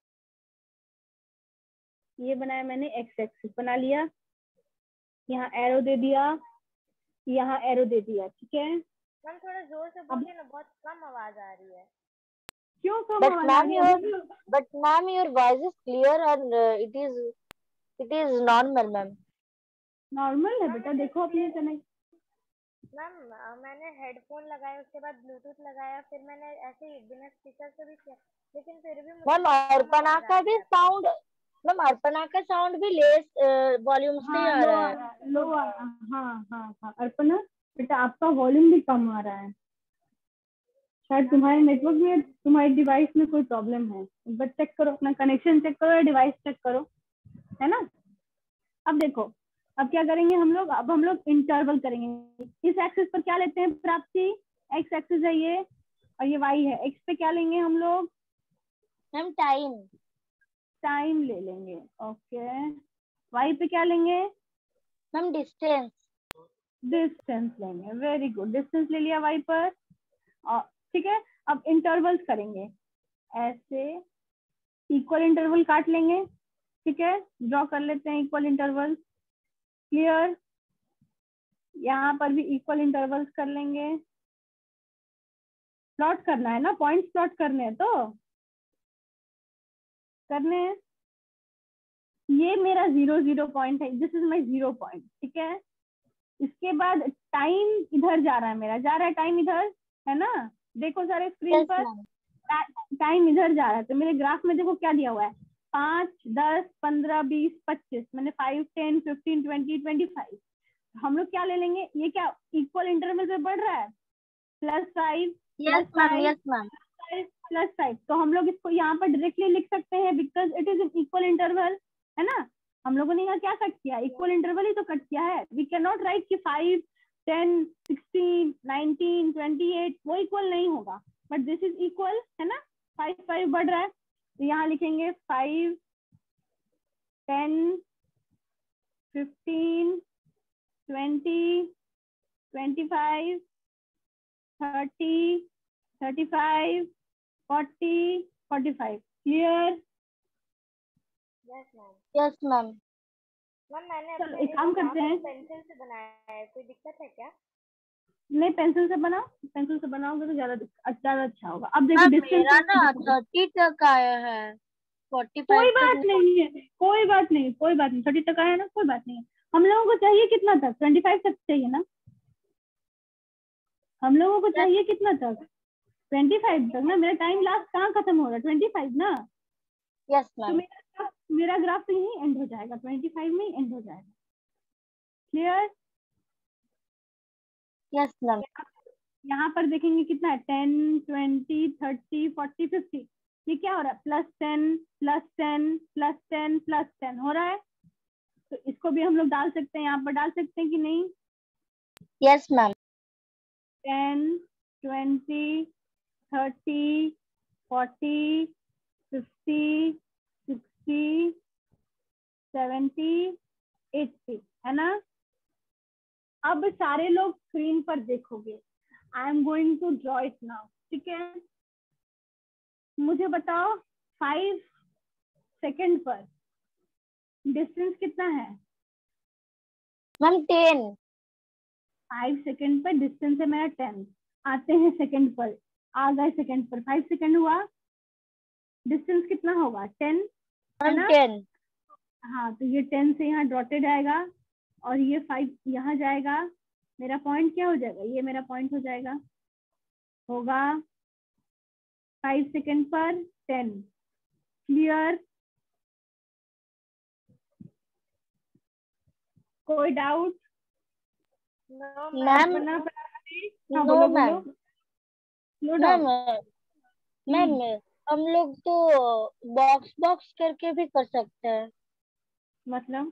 ये बनाया मैंने x एक्सिस बना लिया, यहाँ एरो दे दिया, यहाँ एरो दे दिया, ठीक है। मैम थोड़ा जोर से बोलिए ना, बहुत कम आवाज आ रही है। क्यों कम But आवाज आ ma'am, रही है? your voice is clear and it is normal, ma'am. Normal है बेटा, देखो अपने कनेक्ट। मैम मैंने हेडफोन लगाया, उसके बाद ब्लूटूथ लगाया, फिर मैंने ऐसे ही बिना स्पीकर से भी किया, लेकिन फिर भी मैम अर्पणा का भी साउंड, मैम अर्पणा का साउंड भी लेस वॉल्यूम से ही आ रहा है। लो आ रहा, हाँ अर्पणा बेटा आपका वॉल्यूम भी कम आ रहा है, शायद तुम्हारे नेटवर्क में, तुम्हारी डिवाइस में कोई प्रॉब्लम है। बट चेक करो, अपना कनेक्शन चेक करो या डिवाइस चेक करो, है ना। अब देखो, अब क्या करेंगे हम लोग, अब हम लोग इंटरवल करेंगे। इस एक्सिस पर क्या लेते हैं प्राप्ति, एक्स एक्सिस है ये और ये वाई है। एक्स पे क्या लेंगे हम लोग मैम टाइम ले लेंगे, ओके। वाई पे क्या लेंगे मैम डिस्टेंस लेंगे, वेरी गुड, डिस्टेंस ले लिया वाई पर। और ठीक है, अब इंटरवल्स करेंगे, ऐसे इक्वल इंटरवल काट लेंगे, ठीक है, ड्रॉ कर लेते हैं इक्वल इंटरवल, क्लियर। यहाँ पर भी इक्वल इंटरवल्स कर लेंगे, प्लॉट करना है ना, पॉइंट्स प्लॉट करने हैं तो करने हैं। ये मेरा 0 0 पॉइंट है, दिस इज माय 0 पॉइंट, ठीक है। इसके बाद टाइम इधर जा रहा है, मेरा जा रहा है टाइम इधर, है ना, देखो सारे स्क्रीन पर टाइम इधर जा रहा है। तो मेरे ग्राफ में देखो क्या दिया हुआ है, 5 10 15 20 25, मैंने 5 10 15 20 25। हम लोग क्या ले लेंगे, ये क्या इक्वल इंटरवल पे बढ़ रहा है, +5 +5 तो हम लोग इसको यहाँ पर डायरेक्टली लिख सकते हैं, because it is an equal interval, है ना। हम लोगों ने यहाँ क्या कट किया, इक्वल इंटरवल ही तो कट किया है। वी कैन नॉट राइट कि 5 10 16 19 28 वो इक्वल नहीं होगा, बट दिस इज इक्वल, है ना। 5 5 बढ़ रहा है तो यहाँ लिखेंगे 5 10 15 20 25 30 35 40 45, क्लियर। Yes ma'am. मैम मैंने चलो एक काम करते हैं, पेंसिल से बनाया है, कोई दिक्कत है क्या? नहीं पेंसिल से बनाओ, पेंसिल से बनाओगे तो ज्यादा अच्छा होगा। अब देखो डिस्टेंस मेरा ना 30 तक आया है, 45 कोई बात नहीं है, कोई बात नहीं 30 तक आया ना, कोई बात नहीं है। हम लोगों को चाहिए कितना तक, 25 तक चाहिए ना, हम लोगों को चाहिए कितना तक, 25 तक ना। मेरा टाइम लास्ट कहाँ खत्म हो रहा है, 25 ना। यस तो मैम। मेरा ग्राफ तो यही एंड हो जाएगा, 25 में ही एंड हो जाएगा, क्लियर। Yes ma'am. यहाँ पर देखेंगे कितना है, 10 20 30 40 50, ये क्या हो रहा है, +10 +10 +10 +10 हो रहा है। तो इसको भी हम लोग डाल सकते हैं, यहाँ पर डाल सकते हैं कि नहीं। Yes ma'am. 10 20 30 40 50 60 70 80, है ना। अब सारे लोग स्क्रीन पर देखोगे, I am going to draw it now, ठीक है। मुझे बताओ 5 सेकंड पर डिस्टेंस कितना है मैम 10। 5 सेकंड पर डिस्टेंस है मेरा 10। आते हैं सेकंड पर, आ गए सेकंड पर, 5 सेकंड हुआ, डिस्टेंस कितना होगा 10, है ना। 10। हाँ तो ये 10 से यहाँ डॉटेड आएगा और ये 5 यहाँ जाएगा, मेरा पॉइंट क्या हो जाएगा, ये मेरा पॉइंट हो जाएगा, होगा 5 सेकंड पर 10, क्लियर। कोई doubt ma'am no ma'am. Ma'am ma'am हम लोग तो बॉक्स बॉक्स करके भी कर सकते हैं। मतलब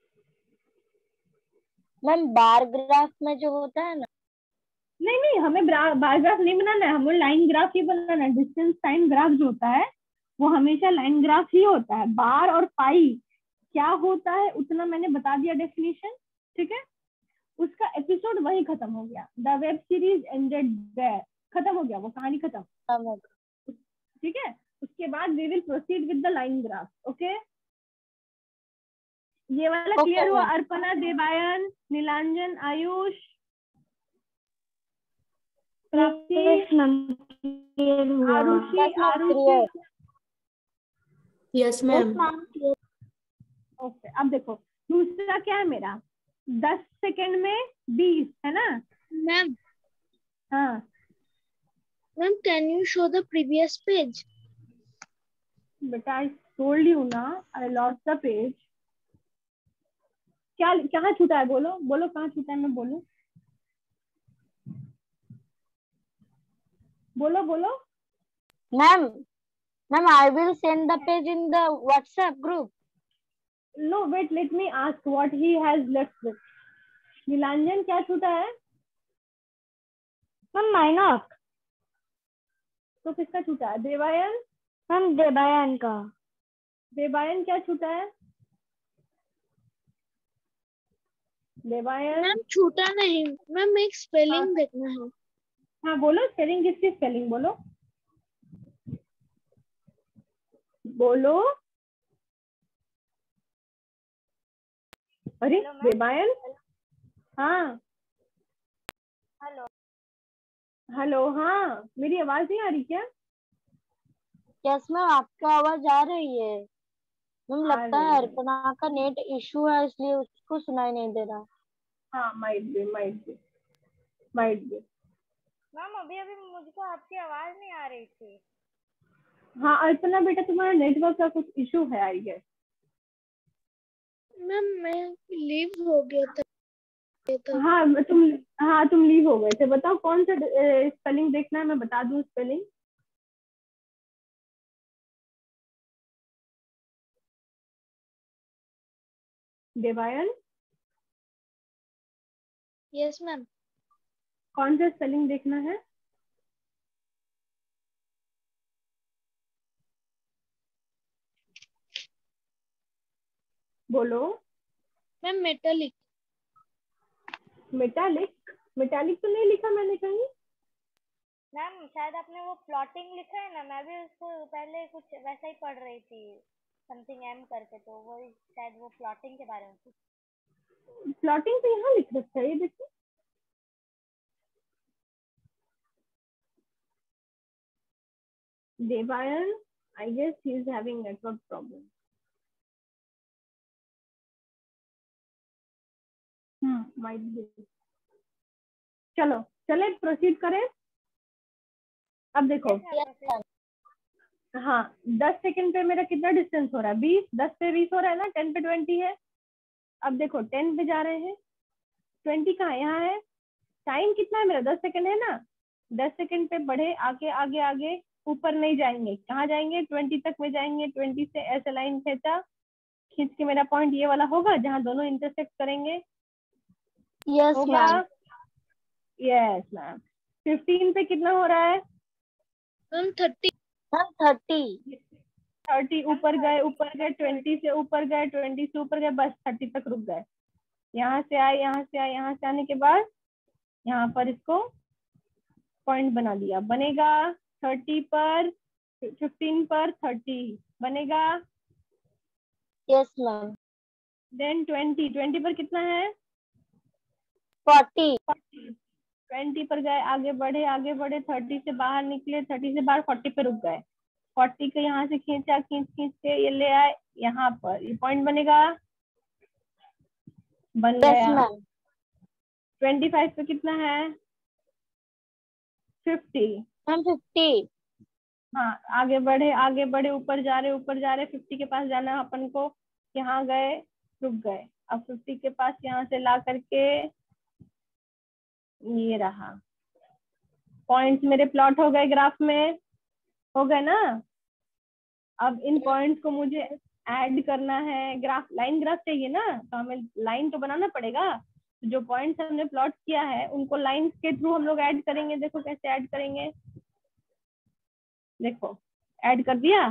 मैम बार ग्राफ में जो होता है ना। नहीं हमें बार ग्राफ नहीं बनाना है, हमें लाइन ग्राफ ही बनाना है। डिस्टेंस टाइम ग्राफ जो होता है वो हमेशा लाइन ग्राफ ही होता है। बार और पाई क्या होता है उतना मैंने बता दिया डेफिनेशन, ठीक है। उसका एपिसोड वही खत्म हो गया, the web series ended there, खत्म हो गया, वो कहानी खत्म, ठीक है, उसके बाद we will proceed with the line graph. Okay, ये वाला क्लियर हुआ? Arpana, Devayan, Nilanjan, Ayush, Prapti, Arushi, Arushi. Yes ma'am. Okay, अब देखो दूसरा क्या है मेरा, 10 सेकंड में 20 है ना मैम? हाँ ma'am can you show the previous page? बेटा आई टोल्ड यू ना, आई लॉस्ट द पेज। क्या कहाँ छूटा है? बोलो बोलो कहाँ छूटा है, मैं बोलूं? बोलो बोलो। Ma'am I will send the page in the WhatsApp group. No, wait, let me ask what he has left with. Nilanjan क्या छूटा है? Ma'am minus. तो किसका छूटा है? देवायन? मैम देवायन का। देवायन क्या छूटा है? देवायन? मैम छूटा नहीं मैम, एक स्पेलिंग देखना है। हाँ बोलो, स्पेलिंग किसकी? स्पेलिंग बोलो बोलो। अरे देवायन, हाँ हेलो हेलो, हाँ मेरी आवाज नहीं आ रही क्या? यस मैम, आपका आवाज आ रही है। मैम लगता है अरे अर्पणा का नेट इशू है, इसलिए उसको सुनाई नहीं दे रहा। हाँ, माइट बी। मैम अभी अभी मुझको आपकी आवाज नहीं आ रही थी। हाँ अर्पणा बेटा, तुम्हारा नेटवर्क का कुछ इशू है आई गेस। मैम मैं लीव हो गया था। हाँ तुम लीव हो गए थे। बताओ कौन सा स्पेलिंग देखना है, मैं बता दूं स्पेलिंग। देवायन yes ma'am. कौन सा स्पेलिंग देखना है? बोलो। Ma'am metallic. मेटालिक तो नहीं लिखा मैंने कहीं। मैम शायद आपने वो प्लॉटिंग लिखा है ना, मैं भी उसको पहले कुछ वैसा ही पढ़ रही थी, समथिंग एम करके, तो वो शायद वो प्लॉटिंग के बारे में थी। प्लॉटिंग तो यहाँ लिख रखा है, ये देखिए। देवायन, I guess he is having network problem. Might be. चलो चले प्रोसीड करें। अब देखो हाँ 10 सेकंड पे मेरा कितना डिस्टेंस हो रहा है? 20। 10 पे 20 हो रहा है ना, 10 पे 20 है। अब देखो 10 पे जा रहे हैं, 20 कहाँ? यहाँ है। टाइम कितना है मेरा? 10 सेकंड है ना। 10 सेकंड पे बढ़े, आगे आगे आगे, ऊपर नहीं जाएंगे। कहाँ जाएंगे? 20 तक में जाएंगे। 20 से ऐसे लाइन खींच के मेरा पॉइंट ये वाला होगा जहाँ दोनों इंटरसेक्ट करेंगे। यस होगा? मैम। Yes ma'am. 15 पे कितना हो रहा है? मैम 30। मैम 30 ऊपर गए 20 से ऊपर गए, 20 से ऊपर गए, बस 30 तक रुक गए। यहाँ से आए, यहाँ से आने के बाद यहाँ पर इसको पॉइंट बना दिया। बनेगा 30 पर 15 पर 30 बनेगा। Yes ma'am. देन 20 पर कितना है? 40। 20 पर गए, आगे बढ़े 30 से बाहर निकले, 30 से बाहर 40 पे रुक गए। 40 के यहाँ से खींच के ये ले आए यहाँ पर, ये पॉइंट बनेगा। बन गया। 25 पे कितना है? 50। मैम 50। हाँ आगे बढ़े ऊपर जा रहे 50 के पास जाना है अपन को। यहाँ गए, रुक गए। अब 50 के पास यहाँ से ला करके ये रहा पॉइंट्स मेरे प्लॉट हो गए, ग्राफ में हो गए ना। अब इन पॉइंट्स को मुझे ऐड करना है। लाइन ग्राफ चाहिए ना, तो हमें लाइन तो बनाना पड़ेगा। जो पॉइंट्स हमने प्लॉट किया है उनको लाइन के थ्रू हम लोग ऐड करेंगे। देखो कैसे ऐड करेंगे, देखो ऐड कर दिया,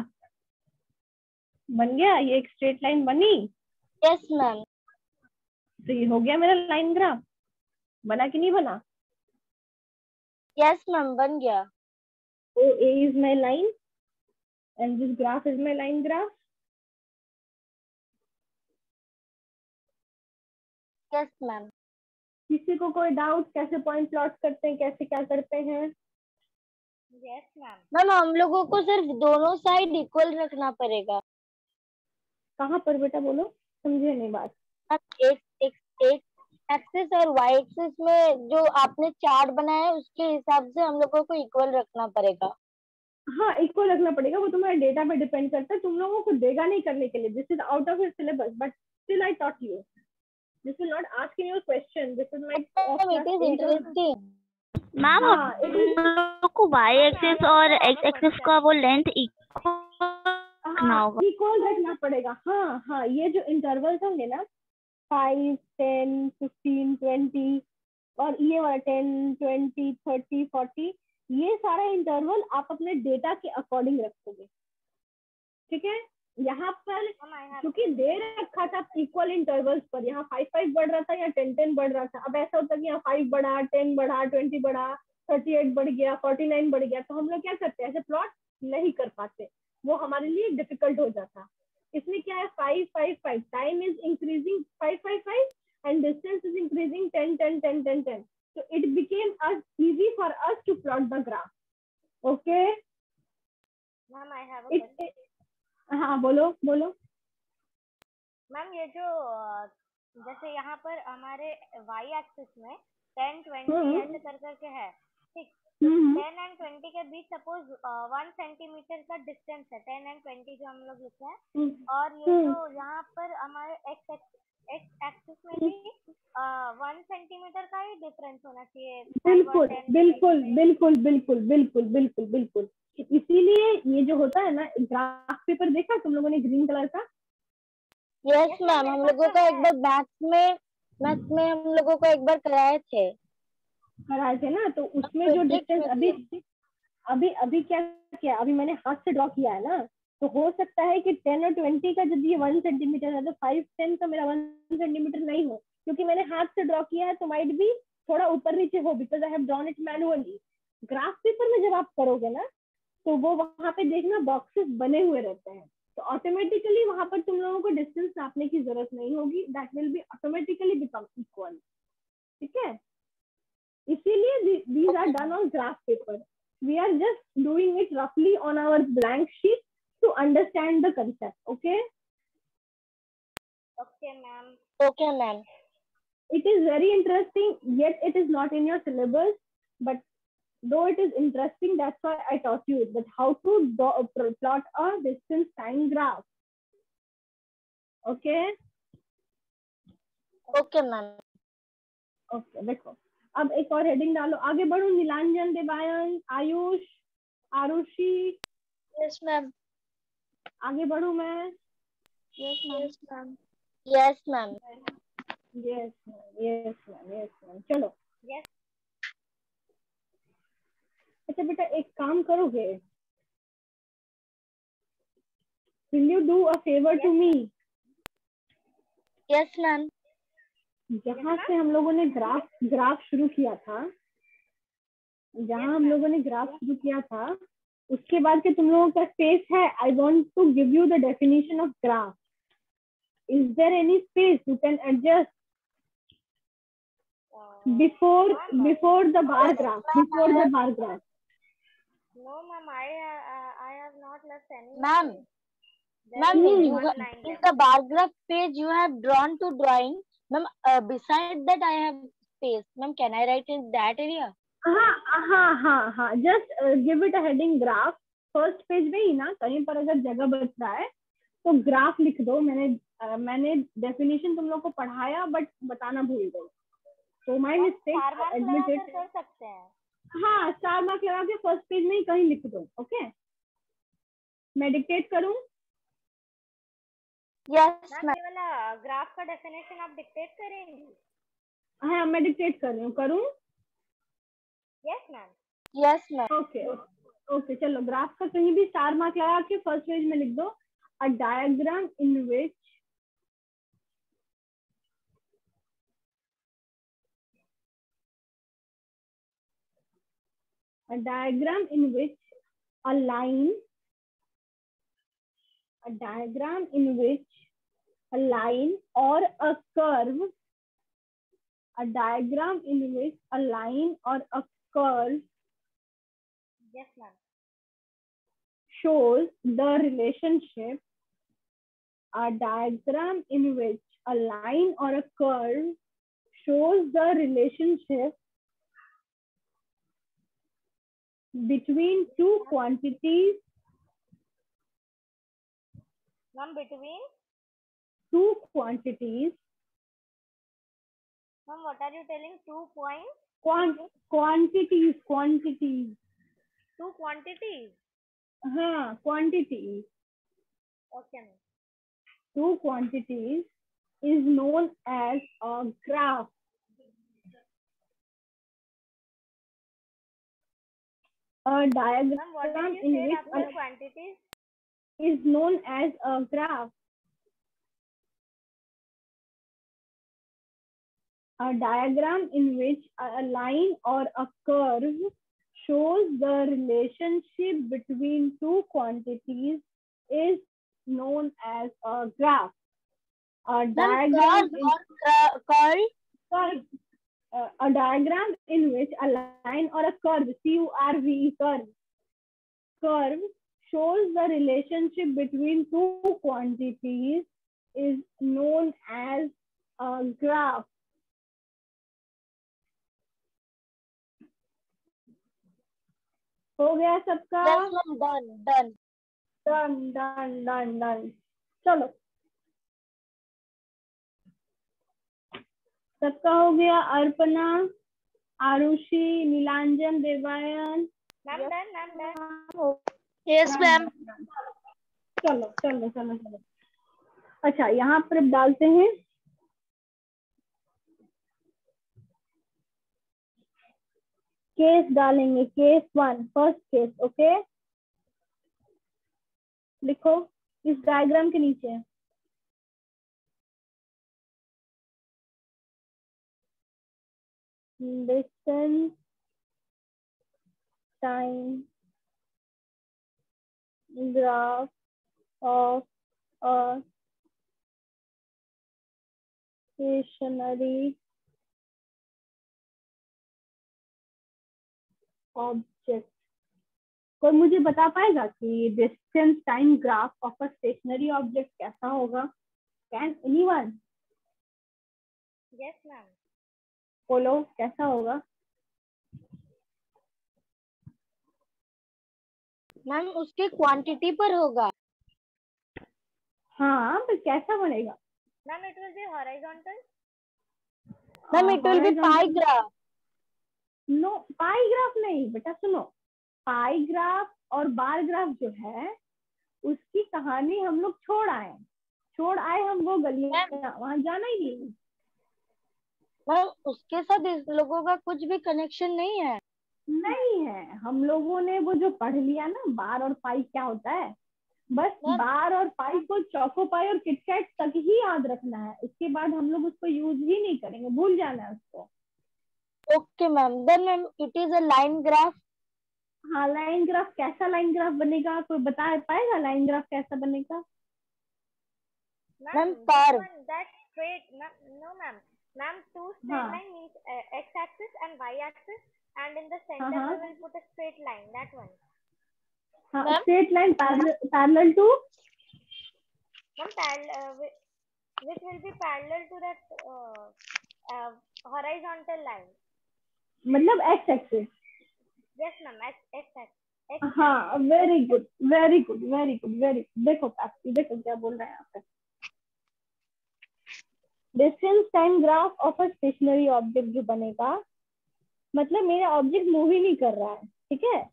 बन गया। ये एक स्ट्रेट लाइन बनी। Yes ma'am. तो ये हो गया मेरा लाइन ग्राफ। बना कि नहीं बना? यस मैम बन गया। O A is my line, and this graph is my line graph. Yes ma'am. किसी को कोई डाउट कैसे पॉइंट प्लॉट करते हैं, कैसे क्या करते हैं? Yes ma'am. मैम हम लोगों को सिर्फ दोनों साइड इक्वल रखना पड़ेगा। कहाँ पर बेटा, बोलो, समझे नहीं बात। एक एक्सिस और वाई एक्सिस में जो आपने चार्ट बनाया है उसके हिसाब से हम लोगों को इक्वल रखना पड़ेगा। हाँ, इक्वल रखना पड़ेगा, वो तुम्हारे डेटा पे डिपेंड करता है, तुम लोगों को देगा नहीं करने के लिए। This is out of your syllabus, but still I taught you. This will not asking your question, this is my it is interesting. Ma'am हम लोग को वाई एक्सिस और एक्स एक्सिस का वो लेंथ इक्वल होगा। इक्वल रखना पड़ेगा। हाँ हाँ, ये जो इंटरवल्स होंगे ना 5, 10, 15, 20 और ये वाला 10, 20, 30, 40, ये सारा इंटरवल आप अपने डेटा के अकॉर्डिंग रखोगे, ठीक है। यहाँ पर क्योंकि दे रखा था इक्वल इंटरवल्स पर, यहाँ 5 बढ़ रहा था या 10 बढ़ रहा था। अब ऐसा होता है कि यहाँ 5 बढ़ा, 10 बढ़ा, 20 बढ़ा, 38 बढ़ गया, 49 बढ़ गया, तो हम लोग क्या करते हैं, ऐसे प्लॉट नहीं कर पाते, वो हमारे लिए डिफिकल्ट हो जाता। इसमें क्या है, 5, 5, 5, time is increasing 5, 5, 5 and distance is increasing 10, 10, 10, 10, 10. So it became easy for us to plot the graph. Okay? Ma'am, I have a question. हाँ बोलो बोलो। मैम ये जो जैसे यहाँ पर हमारे y एक्सिस में 10, 20 ऐसे कर करके है, ठीक। 10 and 20 के बीच सपोज 1 सेंटीमीटर का डिस्टेंस है, 10 and 20 जो हम लोग लिखते हैं। और ये जो यहाँ पर हमारे x एक्सिस में भी 1 सेंटीमीटर का ही डिफरेंस होना चाहिए। बिल्कुल बिल्कुल बिल्कुल बिल्कुल बिल्कुल बिल्कुल बिल्कुल। इसीलिए ये जो होता है ना, ग्राफ पेपर देखा तुम लोगों ने ग्रीन कलर का? यस मैम, हम लोगों का एक बार मैथ्स में हम लोगों को एक बार कराए थे ना, तो उसमें जो डिस्टेंस अभी क्या किया, अभी मैंने हाथ से ड्रॉ किया है ना, तो हो सकता है कि 10 और 20 का जब ये 1 सेंटीमीटर है तो 5, 10 का मेरा 1 सेंटीमीटर नहीं हो, क्योंकि मैंने हाथ से ड्रॉ किया है, तो माइट भी थोड़ा ऊपर नीचे हो, because I have drawn it manually. Graph paper में जब आप करोगे ना, तो वो वहां पे देखना बॉक्सेस बने हुए रहते हैं, तो ऑटोमेटिकली वहां पर तुम लोगों को डिस्टेंस नापने की जरूरत नहीं होगी, that will be automatically become equal, ठीक है। इसीलिए these are done on graph paper. We are just doing it roughly on our blank sheet to understand the concept. Okay? Okay, ma'am. Okay, ma'am. It is very interesting, yet it is not in your syllabus. But though it is interesting, that's why I taught you it. But how to plot a distance time graph. Okay? Okay, ma'am. Okay, देखो अब एक और heading डालो, आगे बढ़ो। Nilanjan, Devayan, Ayush, Arushi. Yes ma'am. आगे बढ़ू मैं? Yes ma'am. Yes ma'am. Yes ma'am, yes ma'am, yes ma'am. चलो यस। अच्छा बेटा, एक काम करोगे? Will you do a favour to me? Yes ma'am. जहाँ से हम लोगों ने ग्राफ शुरू किया था, जहाँ हम लोगों ने ग्राफ शुरू किया था, उसके बाद के तुम लोगों का स्पेस है। I want to give you the definition of graph. Is there any space you can adjust before the bar graph? Before the bar graph? No, ma'am. I have not left any. Ma'am, in the bar graph page you have drawn to drawing. Ma'am, beside that I have space. Ma'am, can I write in that area? हाँ, just give it a heading graph. First page में ही ना, कहीं पर अगर जगह बच रहा है तो ग्राफ लिख दो। मैंने डेफिनेशन तुम लोग को पढ़ाया, बट बताना भूल गई, तो माय मिस्टेक, एडमिटेड। कर सकते हैं। हाँ, स्टार मार्क लगा के फर्स्ट पेज में ही कहीं लिख दो। ओके, मैं डिक्टेट करूं? Yes ma'am. ये वाला ग्राफ का डेफिनेशन आप डिक्टेट करेंगी? हाँ, मैं डिक्टेट कर रही हूँ, करूं? Yes ma'am. Yes ma'am. Okay, चलो ग्राफ का कहीं भी स्टार मार्क लगा के फर्स्ट पेज में लिख दो, a diagram in which a line A diagram in which a line or a curve, a diagram in which a line or a curve Yes, ma'am. shows the relationship, a diagram in which a line or a curve shows the relationship between two quantities, Ma'am, between? two quantities, Ma'am, what are you telling? 2 points? quantities. Two quantities? हाँ, quantities. Okay, ma'am. Two quantities is known as a graph. A diagram Ma'am, what did in you say which after quantities? is known as a graph. A diagram in which a line or a curve shows the relationship between two quantities is known as a graph. A diagram a diagram in which a line or a curve, C-U-R-V-E, curve shows the relationship between two quantities is known as a graph. हो गया सबका? Yes, ma'am. Done. चलो, सबका हो गया? Arpana, Arushi, Nilanjan, देवायन? Ma'am, done. Yes, ma'am. चलो. अच्छा, यहाँ पर डालते हैं केस, डालेंगे केस 1, फर्स्ट केस. ओके, लिखो इस डायग्राम के नीचे. Distance, time, graph of a stationary object. कोई मुझे बता पाएगा कि distance time graph of a stationary object कैसा होगा? Can anyone? Yes, ma'am. बोलो कैसा होगा? मैम उसके क्वांटिटी पर होगा. हाँ, पर कैसा बनेगा? Ma'am, it will be horizontal. Ma'am it will be pie graph. No, pie graph नहीं बेटा, सुनो. पाई ग्राफ और बार ग्राफ जो है उसकी कहानी हम लोग छोड़ आए हम वो गलियां, वहां जाना ही नहीं. मैम उसके साथ इस लोगों का कुछ भी कनेक्शन नहीं है. हम लोगों ने वो जो पढ़ लिया ना, बार और पाई क्या होता है, बस बार और पाई को चौको पाई और किटकैट तक ही याद रखना है. उसके बाद हम लोग उसको यूज ही नहीं करेंगे, भूल जाना है उसको. Okay ma'am. Then ma'am it is a line graph. हाँ, लाइन ग्राफ. कैसा लाइन ग्राफ बनेगा? कोई बता पाएगा लाइन ग्राफ कैसा बनेगा? Ma'am, that straight. No, ma'am. Ma'am, two straight line means x-axis and y-axis, and in the center we will put a straight line. That one. हाँ, straight line parallel to. Ma'am, which will be parallel to that horizontal line. मतलब x-axis. Yes, ma'am. X-axis. हाँ, very good. देखो काफी, देखो क्या बोल रहे हैं यहाँ पे. Distance time graph of a stationary object जो बनेगा, मतलब मेरा ऑब्जेक्ट मूव ही नहीं कर रहा है. ठीक है,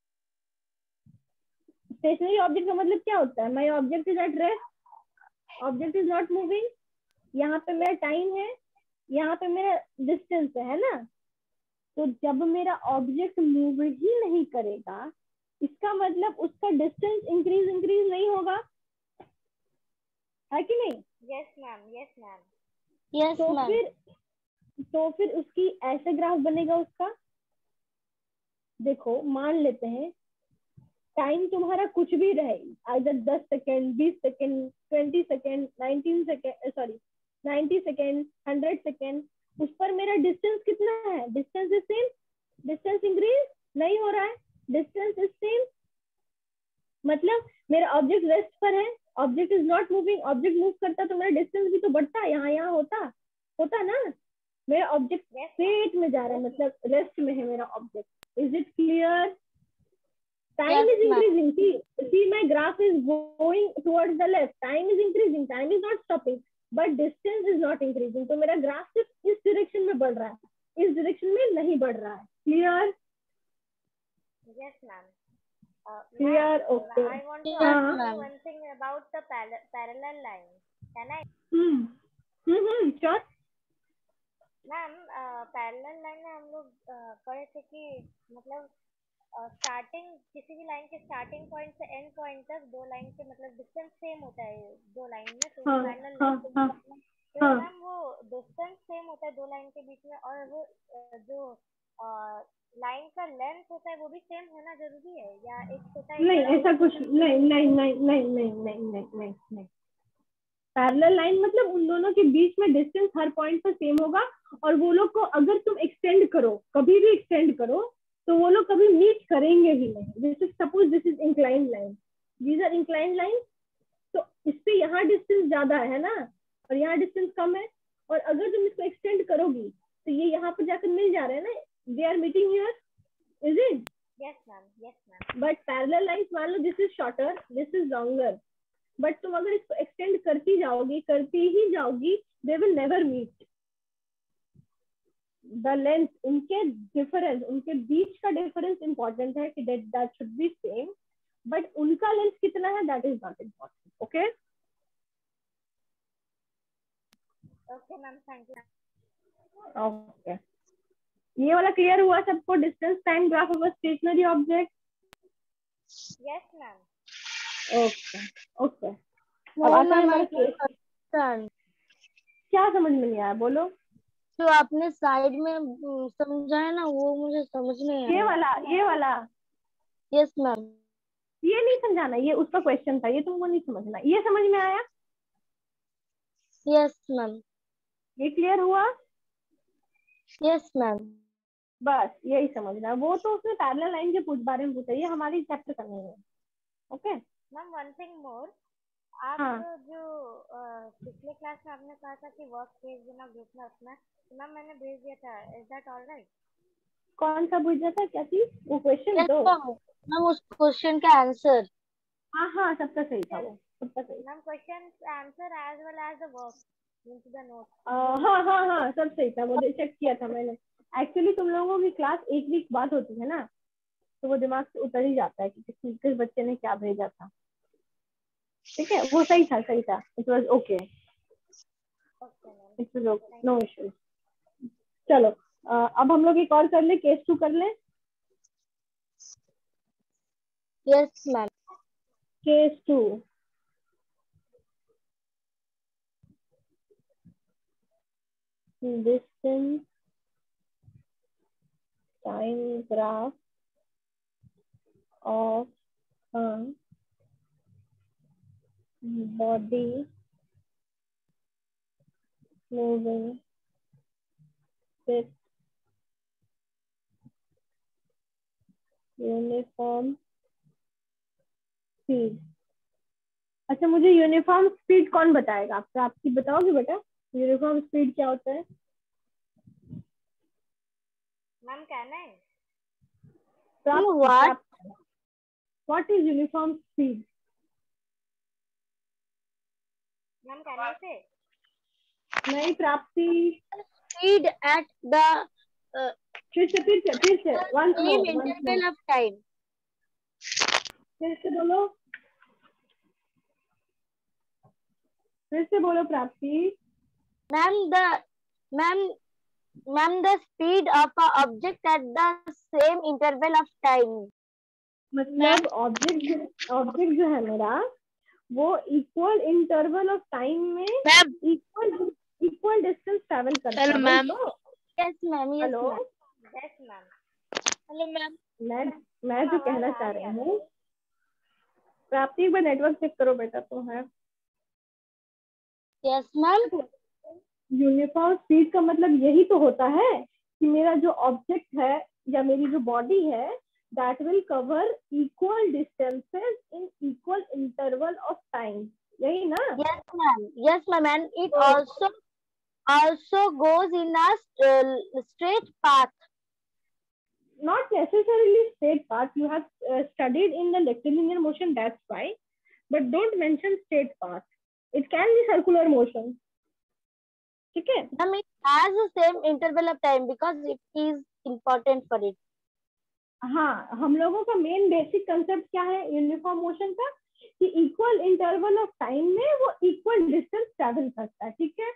स्टेशनरी ऑब्जेक्ट का मतलब क्या होता है? My object is at rest, object is not moving. यहाँ पे मेरा टाइम है, यहाँ पे मेरा डिस्टेंस है ना. तो जब मेरा ऑब्जेक्ट मूव ही नहीं करेगा, इसका मतलब उसका डिस्टेंस इंक्रीज नहीं होगा, है कि नहीं? Yes ma'am. तो फिर उसकी ऐसे ग्राफ बनेगा उसका. देखो मान लेते हैं टाइम तुम्हारा कुछ भी रहे, either 10 second, 20 second, 20 second, 19 second, sorry 90 second, 100 second, उस पर मेरा डिस्टेंस कितना है? Distance is same, distance increase नहीं हो रहा है, डिस्टेंस इज सेम, मतलब मेरा ऑब्जेक्ट रेस्ट पर है, object is not moving, object move करता तो मेरा डिस्टेंस भी तो बढ़ता, यहाँ होता ना। मेरा ऑब्जेक्ट स्टेट में जा रहा है, मतलब रेस्ट में है मेरा object. Is it clear? Time is increasing. See, my graph is going towards the left. Time is increasing. Time is not stopping, but distance is not increasing. तो मेरा ग्राफ सिर्फ इस डायरेक्शन में बढ़ रहा है, इस डायरेक्शन में नहीं बढ़ रहा है। Clear? Yes, ma'am. Clear? Okay. I want to ask you one thing about the parallel line. Can I? Sure. Ma'am parallel line में हम लोग पढ़े थे कि मतलब स्टार्टिंग किसी भी लाइन के स्टार्टिंग पॉइंट से एंड पॉइंट तक दो लाइन के मतलब डिस्टेंस सेम होता है दो लाइन में, तो पैरेलल लाइन तो मैम वो डिस्टेंस सेम होता है दो लाइन के बीच में, और वो जो लाइन का लेंथ होता है वो भी सेम होना जरूरी है, या एक छोटा नहीं ऐसा कुछ नहीं। पैरेलल लाइन मतलब उन दोनों के बीच में डिस्टेंस हर पॉइंट पर सेम होगा, और वो लोग को अगर तुम एक्सटेंड करो, कभी भी एक्सटेंड करो, तो वो लोग कभी मीट करेंगे भी नहीं। जैसे suppose this is incline line, these are incline line, तो इस पे यहाँ डिस्टेंस ज्यादा है ना, और यहाँ डिस्टेंस कम है, और अगर तुम इसको एक्सटेंड करोगी तो ये यहाँ पर जाकर मिल जा रहे हैं ना, they are meeting here, is it? Yes ma'am. But parallel lines मान लो this is shorter, this is longer, but तुम अगर इसको एक्सटेंड करती जाओगी, they will never meet. The length, उनके डिफरेंस, उनके बीच का डिफरेंस इंपॉर्टेंट है कि that should be same, but उनका लेंथ कितना है that is not important. Okay okay ma'am, thank you. Okay, ये वाला क्लियर हुआ सबको? Distance time graph of a stationary object? Yes ma'am. Okay अब आता है हमारा केस। क्या समझ में नहीं आया? बोलो। जो आपने साइड में समझा है ना, वो मुझे समझ में आया। ये वाला यस मैम। ये नहीं समझाना, ये उसका क्वेश्चन था, ये तुमको नहीं समझना। ये समझ में आया? Yes ma'am. ये क्लियर हुआ? Yes ma'am. बस यही समझना, वो तो उसने पैरेलल लाइन के बारे में पूछा, ये हमारी चैप्टर का नहीं है। Okay ma'am, one thing more, आप जो पिछले क्लास में आपने कहा था कि वर्क भेज देना ग्रुप में अपना, तो मैम मैंने भेज दिया था, इज दैट ऑलराइट? कौन सा भेजा था? क्या चीज? वो क्वेश्चन? तो मैम उस क्वेश्चन का आंसर। हाँ सबका सही था, वो सबका सही। Ma'am question answer as well as the work into the note. हाँ सब सही था, वो चेक किया था मैंने। एक्चुअली तुम लोगों की क्लास एक वीक बाद होती है ना, तो वो दिमाग से उतर ही जाता है कि किस बच्चे ने क्या भेजा था। ठीक है, वो सही था। It was okay, it was okay, no issue. चलो अब हम लोग एक और कर ले, केस 2 कर ले। Yes ma'am. Case 2, distance time graph of a body moving with uniform speed। अच्छा, मुझे यूनिफॉर्म स्पीड कौन बताएगा? आपकी बताओगे बेटा, यूनिफॉर्म स्पीड क्या होता है? मैम कहना है What is uniform speed? Ma'am कहने से नहीं, प्राप्ति। Speed at the फिर से once more, interval of time। फिर से बोलो प्राप्ति। Ma'am, the speed of a object at the same interval of time। मतलब ऑब्जेक्ट जो है मेरा, वो इक्वल इंटरवल ऑफ टाइम में इक्वल डिस्टेंस ट्रैवल करता है। Hello ma'am. Yes ma'am. Hello ma'am. मैं जो कहना चाह रही हूँ प्राप्ति एक बार नेटवर्क चेक करो बेटा। तो है यस मैम। यूनिफॉर्म स्पीड का मतलब यही तो होता है कि मेरा जो ऑब्जेक्ट है या मेरी जो बॉडी है that will cover equal distances in equal interval of time, यही ना? Yes ma'am, yes ma'am, and it तो also goes in a straight path. not necessarily straight path. You have studied in the rectilinear motion, that's why, but don't mention straight path. It can be circular motion. ठीक है? Ma'am, it has the same interval of time because it is important for it. हाँ, हम लोगों का main basic concept क्या है uniform motion का, कि इक्वल इंटरवल ऑफ टाइम में वो इक्वल डिस्टेंस ट्रेवल करता है। ठीक है,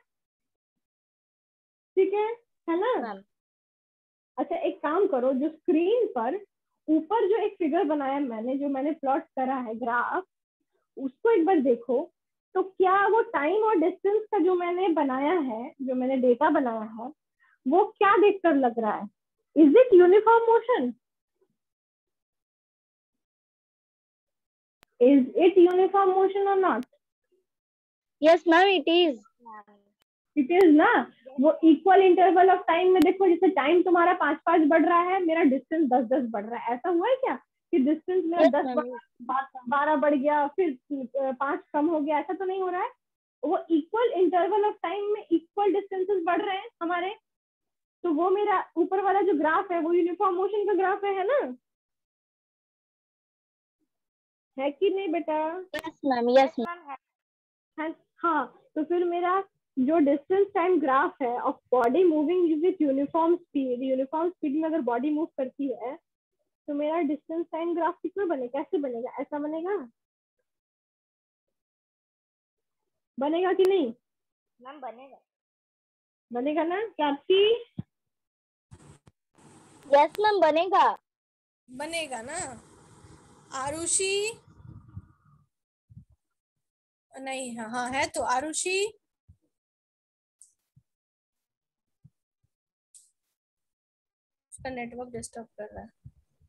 ठीक है ना? मैम अच्छा, एक काम करो, जो स्क्रीन पर ऊपर जो एक फिगर बनाया मैंने, जो मैंने प्लॉट करा है ग्राफ, उसको एक बार देखो। तो क्या वो टाइम और डिस्टेंस का जो मैंने बनाया है, जो मैंने डेटा बनाया है, वो क्या देखकर लग रहा है? Is it uniform motion? Is it uniform motion और not? Yes ma'am, it is. It is ना। वो इक्वल इंटरवल ऑफ टाइम में देखो, जैसे टाइम तुम्हारा 5-5 बढ़ रहा है, मेरा डिस्टेंस 10-10 बढ़ रहा है। ऐसा हुआ है क्या कि डिस्टेंस मेरा Yes, 10 ma'am. 12 बढ़ गया, फिर 5 कम हो गया? ऐसा तो नहीं हो रहा है। वो इक्वल इंटरवल ऑफ टाइम में इक्वल डिस्टेंसेस बढ़ रहे हैं हमारे। तो वो मेरा ऊपर वाला जो ग्राफ है वो यूनिफॉर्म मोशन का ग्राफ है ना? है कि नहीं बेटा? Yes ma'am, yes ma'am. है। हाँ, तो फिर मेरा जो डिस्टेंस टाइम ग्राफ है of body moving with uniform speed, uniform speed में अगर बॉडी मूव करती है तो मेरा डिस्टेंस टाइम ग्राफ कितना बनेगा? कैसे बनेगा? ऐसा बनेगा? बनेगा कि नहीं? मैम बनेगा। बनेगा ना? प्राप्ति? यस मैम, बनेगा। बनेगा ना? आरुषि? नहीं, हाँ हाँ है तो। आरुषि उसका नेटवर्क डिस्टर्ब कर रहा है।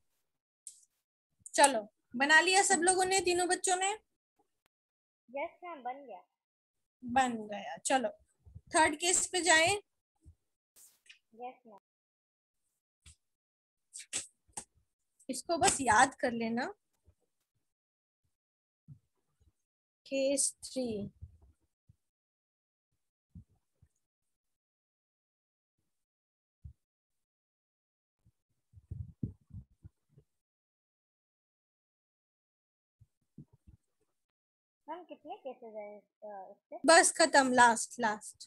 चलो, बना लिया सब लोगों ने, तीनों बच्चों ने? यस मैम, बन गया। बन गया। चलो थर्ड केस पे जाएं। Yes ma'am. इसको बस याद कर लेना। केस 3। मैम कितने केसेस है इससे? बस खत्म, लास्ट लास्ट।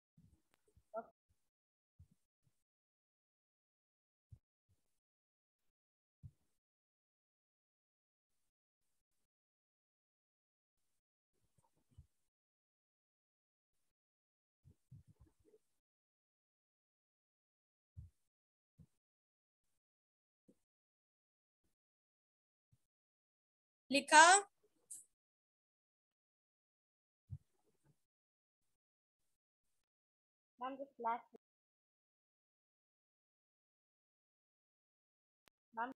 लिखा? Ma'am just last. Ma'am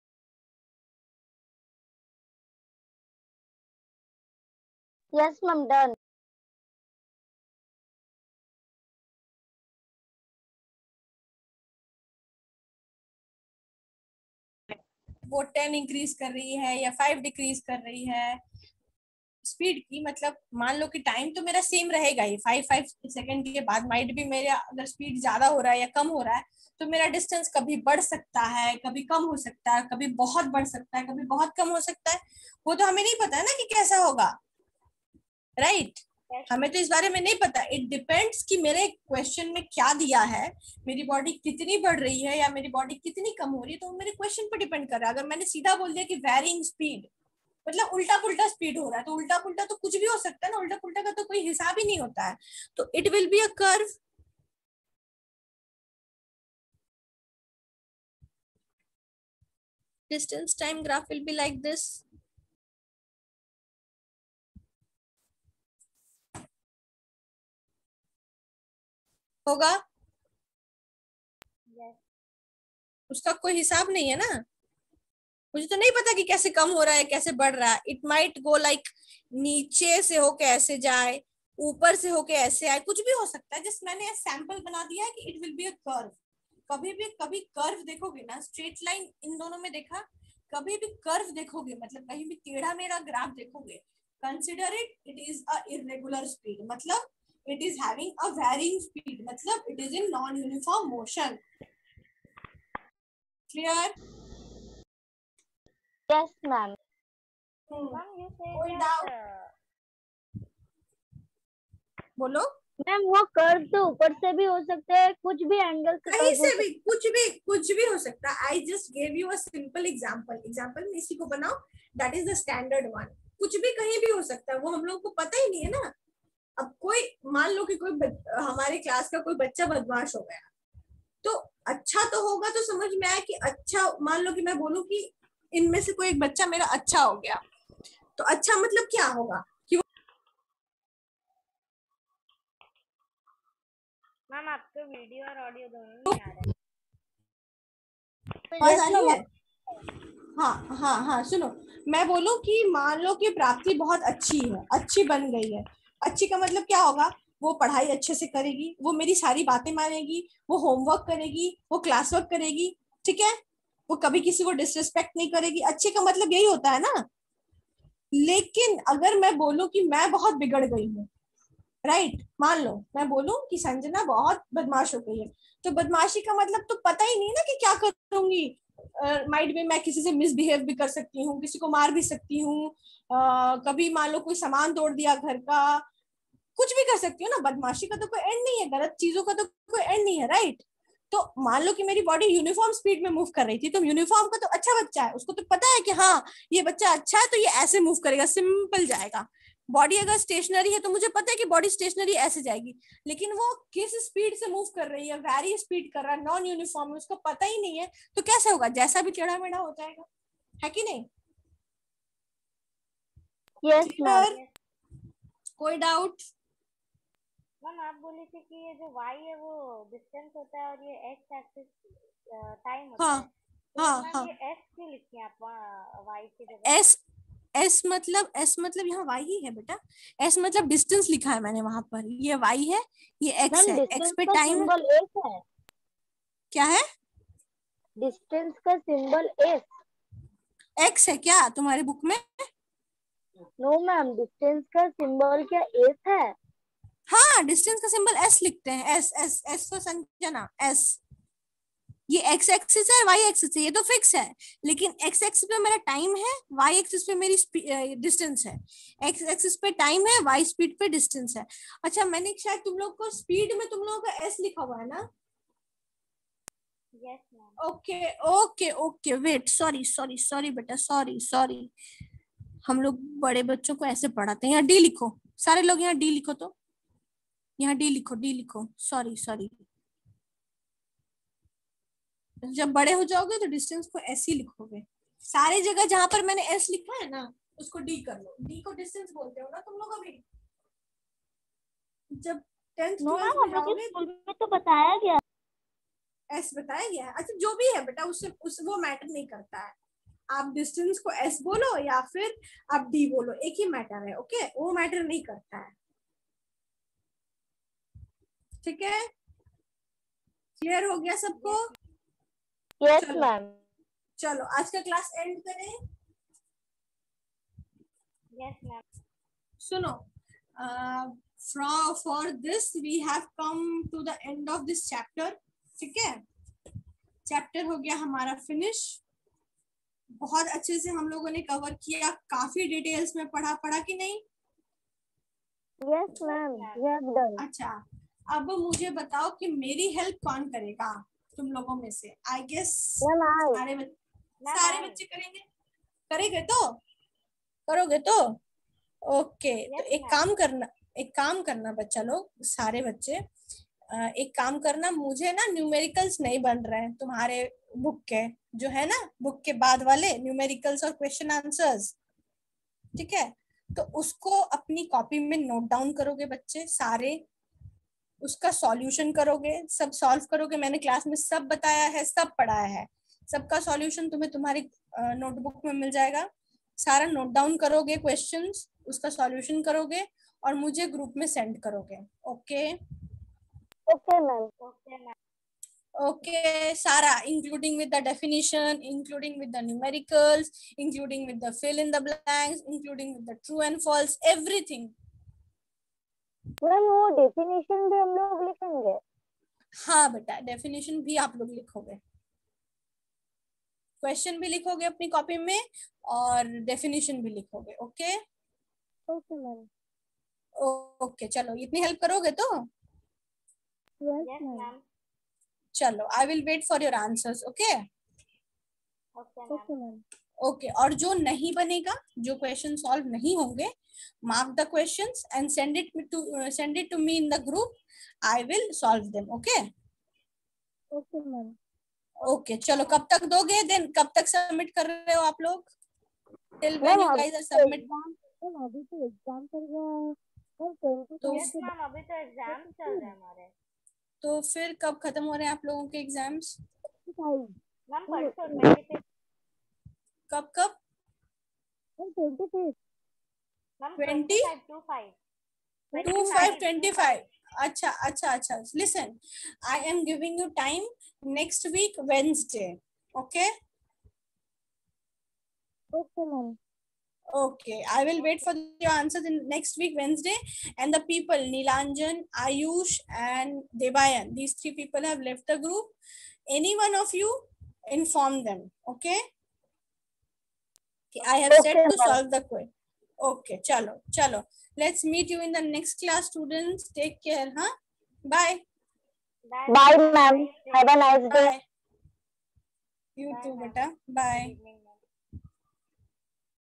yes ma'am, done. वो 10 इंक्रीज कर रही है या 5 डिक्रीज कर रही है स्पीड की, मतलब मान लो कि टाइम तो मेरा सेम रहेगा ही, 5 सेकंड के बाद माइट भी मेरा अगर स्पीड ज्यादा हो रहा है या कम हो रहा है, तो मेरा डिस्टेंस कभी बढ़ सकता है, कभी कम हो सकता है, कभी बहुत बढ़ सकता है, कभी बहुत कम हो सकता है। वो तो हमें नहीं पता है ना कि कैसा होगा, राइट? हमें तो इस बारे में नहीं पता। इट डिपेंड्स कि मेरे क्वेश्चन में क्या दिया है, मेरी बॉडी कितनी बढ़ रही है या मेरी बॉडी कितनी कम हो रही है, तो मेरे क्वेश्चन पर डिपेंड कर रहा है। अगर मैंने सीधा बोल दिया कि वेरिंग स्पीड, मतलब उल्टा पुल्टा स्पीड हो रहा है, तो उल्टा पुल्टा तो कुछ भी हो सकता है ना, उल्टा पुल्टा का तो कोई हिसाब ही नहीं होता है। तो it will be a curve. Distance time graph will be like this. होगा? यस। उसका कोई हिसाब नहीं है ना। मुझे तो नहीं पता कि कैसे कम हो रहा है कैसे बढ़ रहा है. इट माइट गो लाइक नीचे से होके ऐसे जाए, ऊपर से होके ऐसे आए, कुछ भी हो सकता है. जस्ट मैंने सैंपल बना दिया है कि it will be a curve. कभी कर्व देखोगे ना, स्ट्रेट लाइन इन दोनों में देखा, कभी भी कर्व देखोगे मतलब कहीं भी टेढ़ा मेढ़ा ग्राफ देखोगे, consider it is a irregular speed, मतलब it is having a varying speed, मतलब it is in non uniform motion. Clear? Yes, ma'am. Ma'am, you say कोई that doubt? बोलो. मैम वो कर्व तो ऊपर से भी हो सकता है, कुछ भी एंगल से कहीं कर्व हो से भी कुछ भी हो सकता है. I just gave you a simple example में इसी को बनाओ, that is the standard one. कुछ भी कहीं भी हो सकता है, वो हम लोग को पता ही नहीं है ना. अब कोई मान लो कि कोई हमारे क्लास का कोई बच्चा बदमाश हो गया, तो अच्छा तो होगा, तो समझ में आया कि अच्छा, मान लो कि मैं बोलूं कि इनमें से कोई एक बच्चा मेरा अच्छा हो गया, तो अच्छा मतलब क्या होगा कि मैम आपको वीडियो और ऑडियो दोनों नहीं आ रहा है. आवाज आ रही है? हाँ हाँ हाँ, सुनो, मैं बोलूं कि मान लो कि प्राप्ति बहुत अच्छी है, अच्छी बन गई है. अच्छी का मतलब क्या होगा? वो पढ़ाई अच्छे से करेगी, वो मेरी सारी बातें मानेगी, वो होमवर्क करेगी, वो क्लास वर्क करेगी, ठीक है, वो कभी किसी को डिसरिस्पेक्ट नहीं करेगी. अच्छे का मतलब यही होता है ना. लेकिन अगर मैं बोलूं कि मैं बहुत बिगड़ गई हूँ, राइट, मान लो मैं बोलूं कि संजना बहुत बदमाश हो गई है, तो बदमाशी का मतलब तो पता ही नहीं ना कि क्या करूंगी. माइट में मैं किसी से मिसबिहेव भी कर सकती हूँ, किसी को मार भी सकती हूँ, कभी मान लो कोई सामान तोड़ दिया घर का, कुछ भी कर सकती हूँ ना. बदमाशी का तो कोई एंड नहीं है, गलत चीजों का तो कोई एंड नहीं है, राइट. तो मान लो कि मेरी बॉडी यूनिफॉर्म स्पीड में मूव कर रही थी, तो यूनिफॉर्म का तो अच्छा बच्चा है, उसको तो पता है कि हाँ ये बच्चा अच्छा है, तो ये ऐसे मूव करेगा, सिंपल जाएगा. बॉडी अगर स्टेशनरी है तो मुझे पता है कि बॉडी स्टेशनरी ऐसे जाएगी, लेकिन वो किस स्पीड से मूव कर रही है, वेरी स्पीड कर रहा है, नॉन यूनिफॉर्म, उसको पता ही नहीं है, तो कैसे होगा? जैसा भी टेढ़ा मेढ़ा हो जाएगा, है कि नहीं? Yes, ma'am. कोई डाउट? मैम आप बोली थी कि ये जो y है वो डिस्टेंस होता है और ये x एक्सिस टाइम होता हाँ है. तो हाँ मैम हाँ. ये s क्यों लिखी है आप y की जगह? एस मतलब यहाँ वाई ही है बेटा. एस मतलब डिस्टेंस लिखा है मैंने वहां पर, ये वाई है, ये एक्स मैम है, एक्स डिस्टेंस पे का टाइम सिंबल एस है. क्या है? डिस्टेंस का सिंबल एस. एक्स है क्या तुम्हारे बुक में? नो मैम, डिस्टेंस का सिंबल क्या एस है? हाँ, डिस्टेंस का सिंबल एस लिखते हैं. S S S for Sanjana, S. ये एक्स एक्सिस है, वाई एक्सिस है, ये तो फिक्स है. लेकिन एक्स एक्सिस पे मेरा टाइम है, वाई एक्सिस पे मेरी डिस्टेंस है. एक्स एक्सिस पे टाइम है, वाई स्पीड पे डिस्टेंस है. अच्छा, मैंने शायद तुम लोग को स्पीड में तुम लोगों का एस लिखा हुआ है ना? Yes ma'am. Okay okay okay, wait, sorry बेटा, सॉरी. हम लोग बड़े बच्चों को ऐसे पढ़ाते हैं. यहाँ डी लिखो, सारे लोग यहाँ डी लिखो, तो यहाँ डी लिखो. सॉरी. जब बड़े हो जाओगे तो डिस्टेंस को एस ही लिखोगे. सारे जगह जहां पर मैंने एस लिखा है ना, उसको डी कर लो. डी को डिस्टेंस बोलते हो ना तुम लोग अभी, जब 10th नो 12th मैम, में हम लोग के जाओगे. स्कूल में तो बताया गया. एस बताया गया है. अच्छा, जो भी है बेटा, उससे वो मैटर नहीं करता है. आप डिस्टेंस को एस बोलो या फिर आप डी बोलो, एक ही मैटर है. ओके, वो मैटर नहीं करता है. ठीक है, क्लियर हो गया सबको? यस चलो मैम. चलो आज का क्लास एंड करें. Yes ma'am. सुनो, for this we have come to the end of this chapter. ठीक है, चैप्टर हो गया हमारा फिनिश. बहुत अच्छे से हम लोगों ने कवर किया, काफी डिटेल्स में पढ़ा कि नहीं? Yes ma'am, we have done. अच्छा, अब मुझे बताओ कि मेरी हेल्प कौन करेगा तुम लोगों में से? आई गेस सारे बच्चे करोगे तो ओके. तो एक काम करना बच्चा लोग, सारे बच्चे एक काम करना, मुझे ना न्यूमेरिकल्स नहीं बन रहे हैं तुम्हारे बुक के, जो है ना बुक के बाद वाले न्यूमेरिकल्स और क्वेश्चन आंसर्स. ठीक है, तो उसको अपनी कॉपी में नोट डाउन करोगे बच्चे सारे, उसका सॉल्यूशन करोगे, सब सॉल्व करोगे. मैंने क्लास में सब बताया है, सब पढ़ाया है, सबका सॉल्यूशन तुम्हें तुम्हारी नोटबुक में मिल जाएगा। सारा नोट डाउन करोगे क्वेश्चंस, उसका सॉल्यूशन करोगे और मुझे ग्रुप में सेंड करोगे। Okay okay ma'am. Okay, Sarah, including with the definition, including with the numericals, including with the fill in the blanks, including with the true and false, everything. Ma'am वो definition भी हम लोग लिखेंगे? हाँ बेटा, definition भी आप लोग लिखोगे, क्वेश्चन भी लिखोगे अपनी कॉपी में और डेफिनेशन भी लिखोगे। Okay okay ma'am. ओके चलो, इतनी हेल्प करोगे तो? Yes ma'am. चलो, I will wait for your answers. Okay okay ma'am. Okay, और जो नहीं बनेगा, जो क्वेश्चन सॉल्व नहीं होंगे, mark the questions and send it to me in the group. I will solve them. Okay okay ma'am. Okay चलो, कब तक दोगे? देन कब तक सबमिट कर रहे हो आप लोग? Till when you guys are submit? अभी तो एग्जाम चल रहा है तो मैम, अभी तो एग्जाम चल रहे हैं हमारे। तो फिर कब खत्म हो रहे हैं आप लोगों के एग्जाम्स? मैम परसों कब कब? 25 अच्छा अच्छा अच्छा, listen, I am giving you time next week Wednesday. Okay ma'am. Okay, I will wait for your answers in next week Wednesday. And the people Nilanjan, Ayush and Debayan, these 3 people have left the group. Any one of you inform them. Okay, I have said to solve the quiz. Okay, chalo, let's meet you in the next class, students. Take care, huh? Bye. Bye ma'am, have a nice day. You too beta. Bye.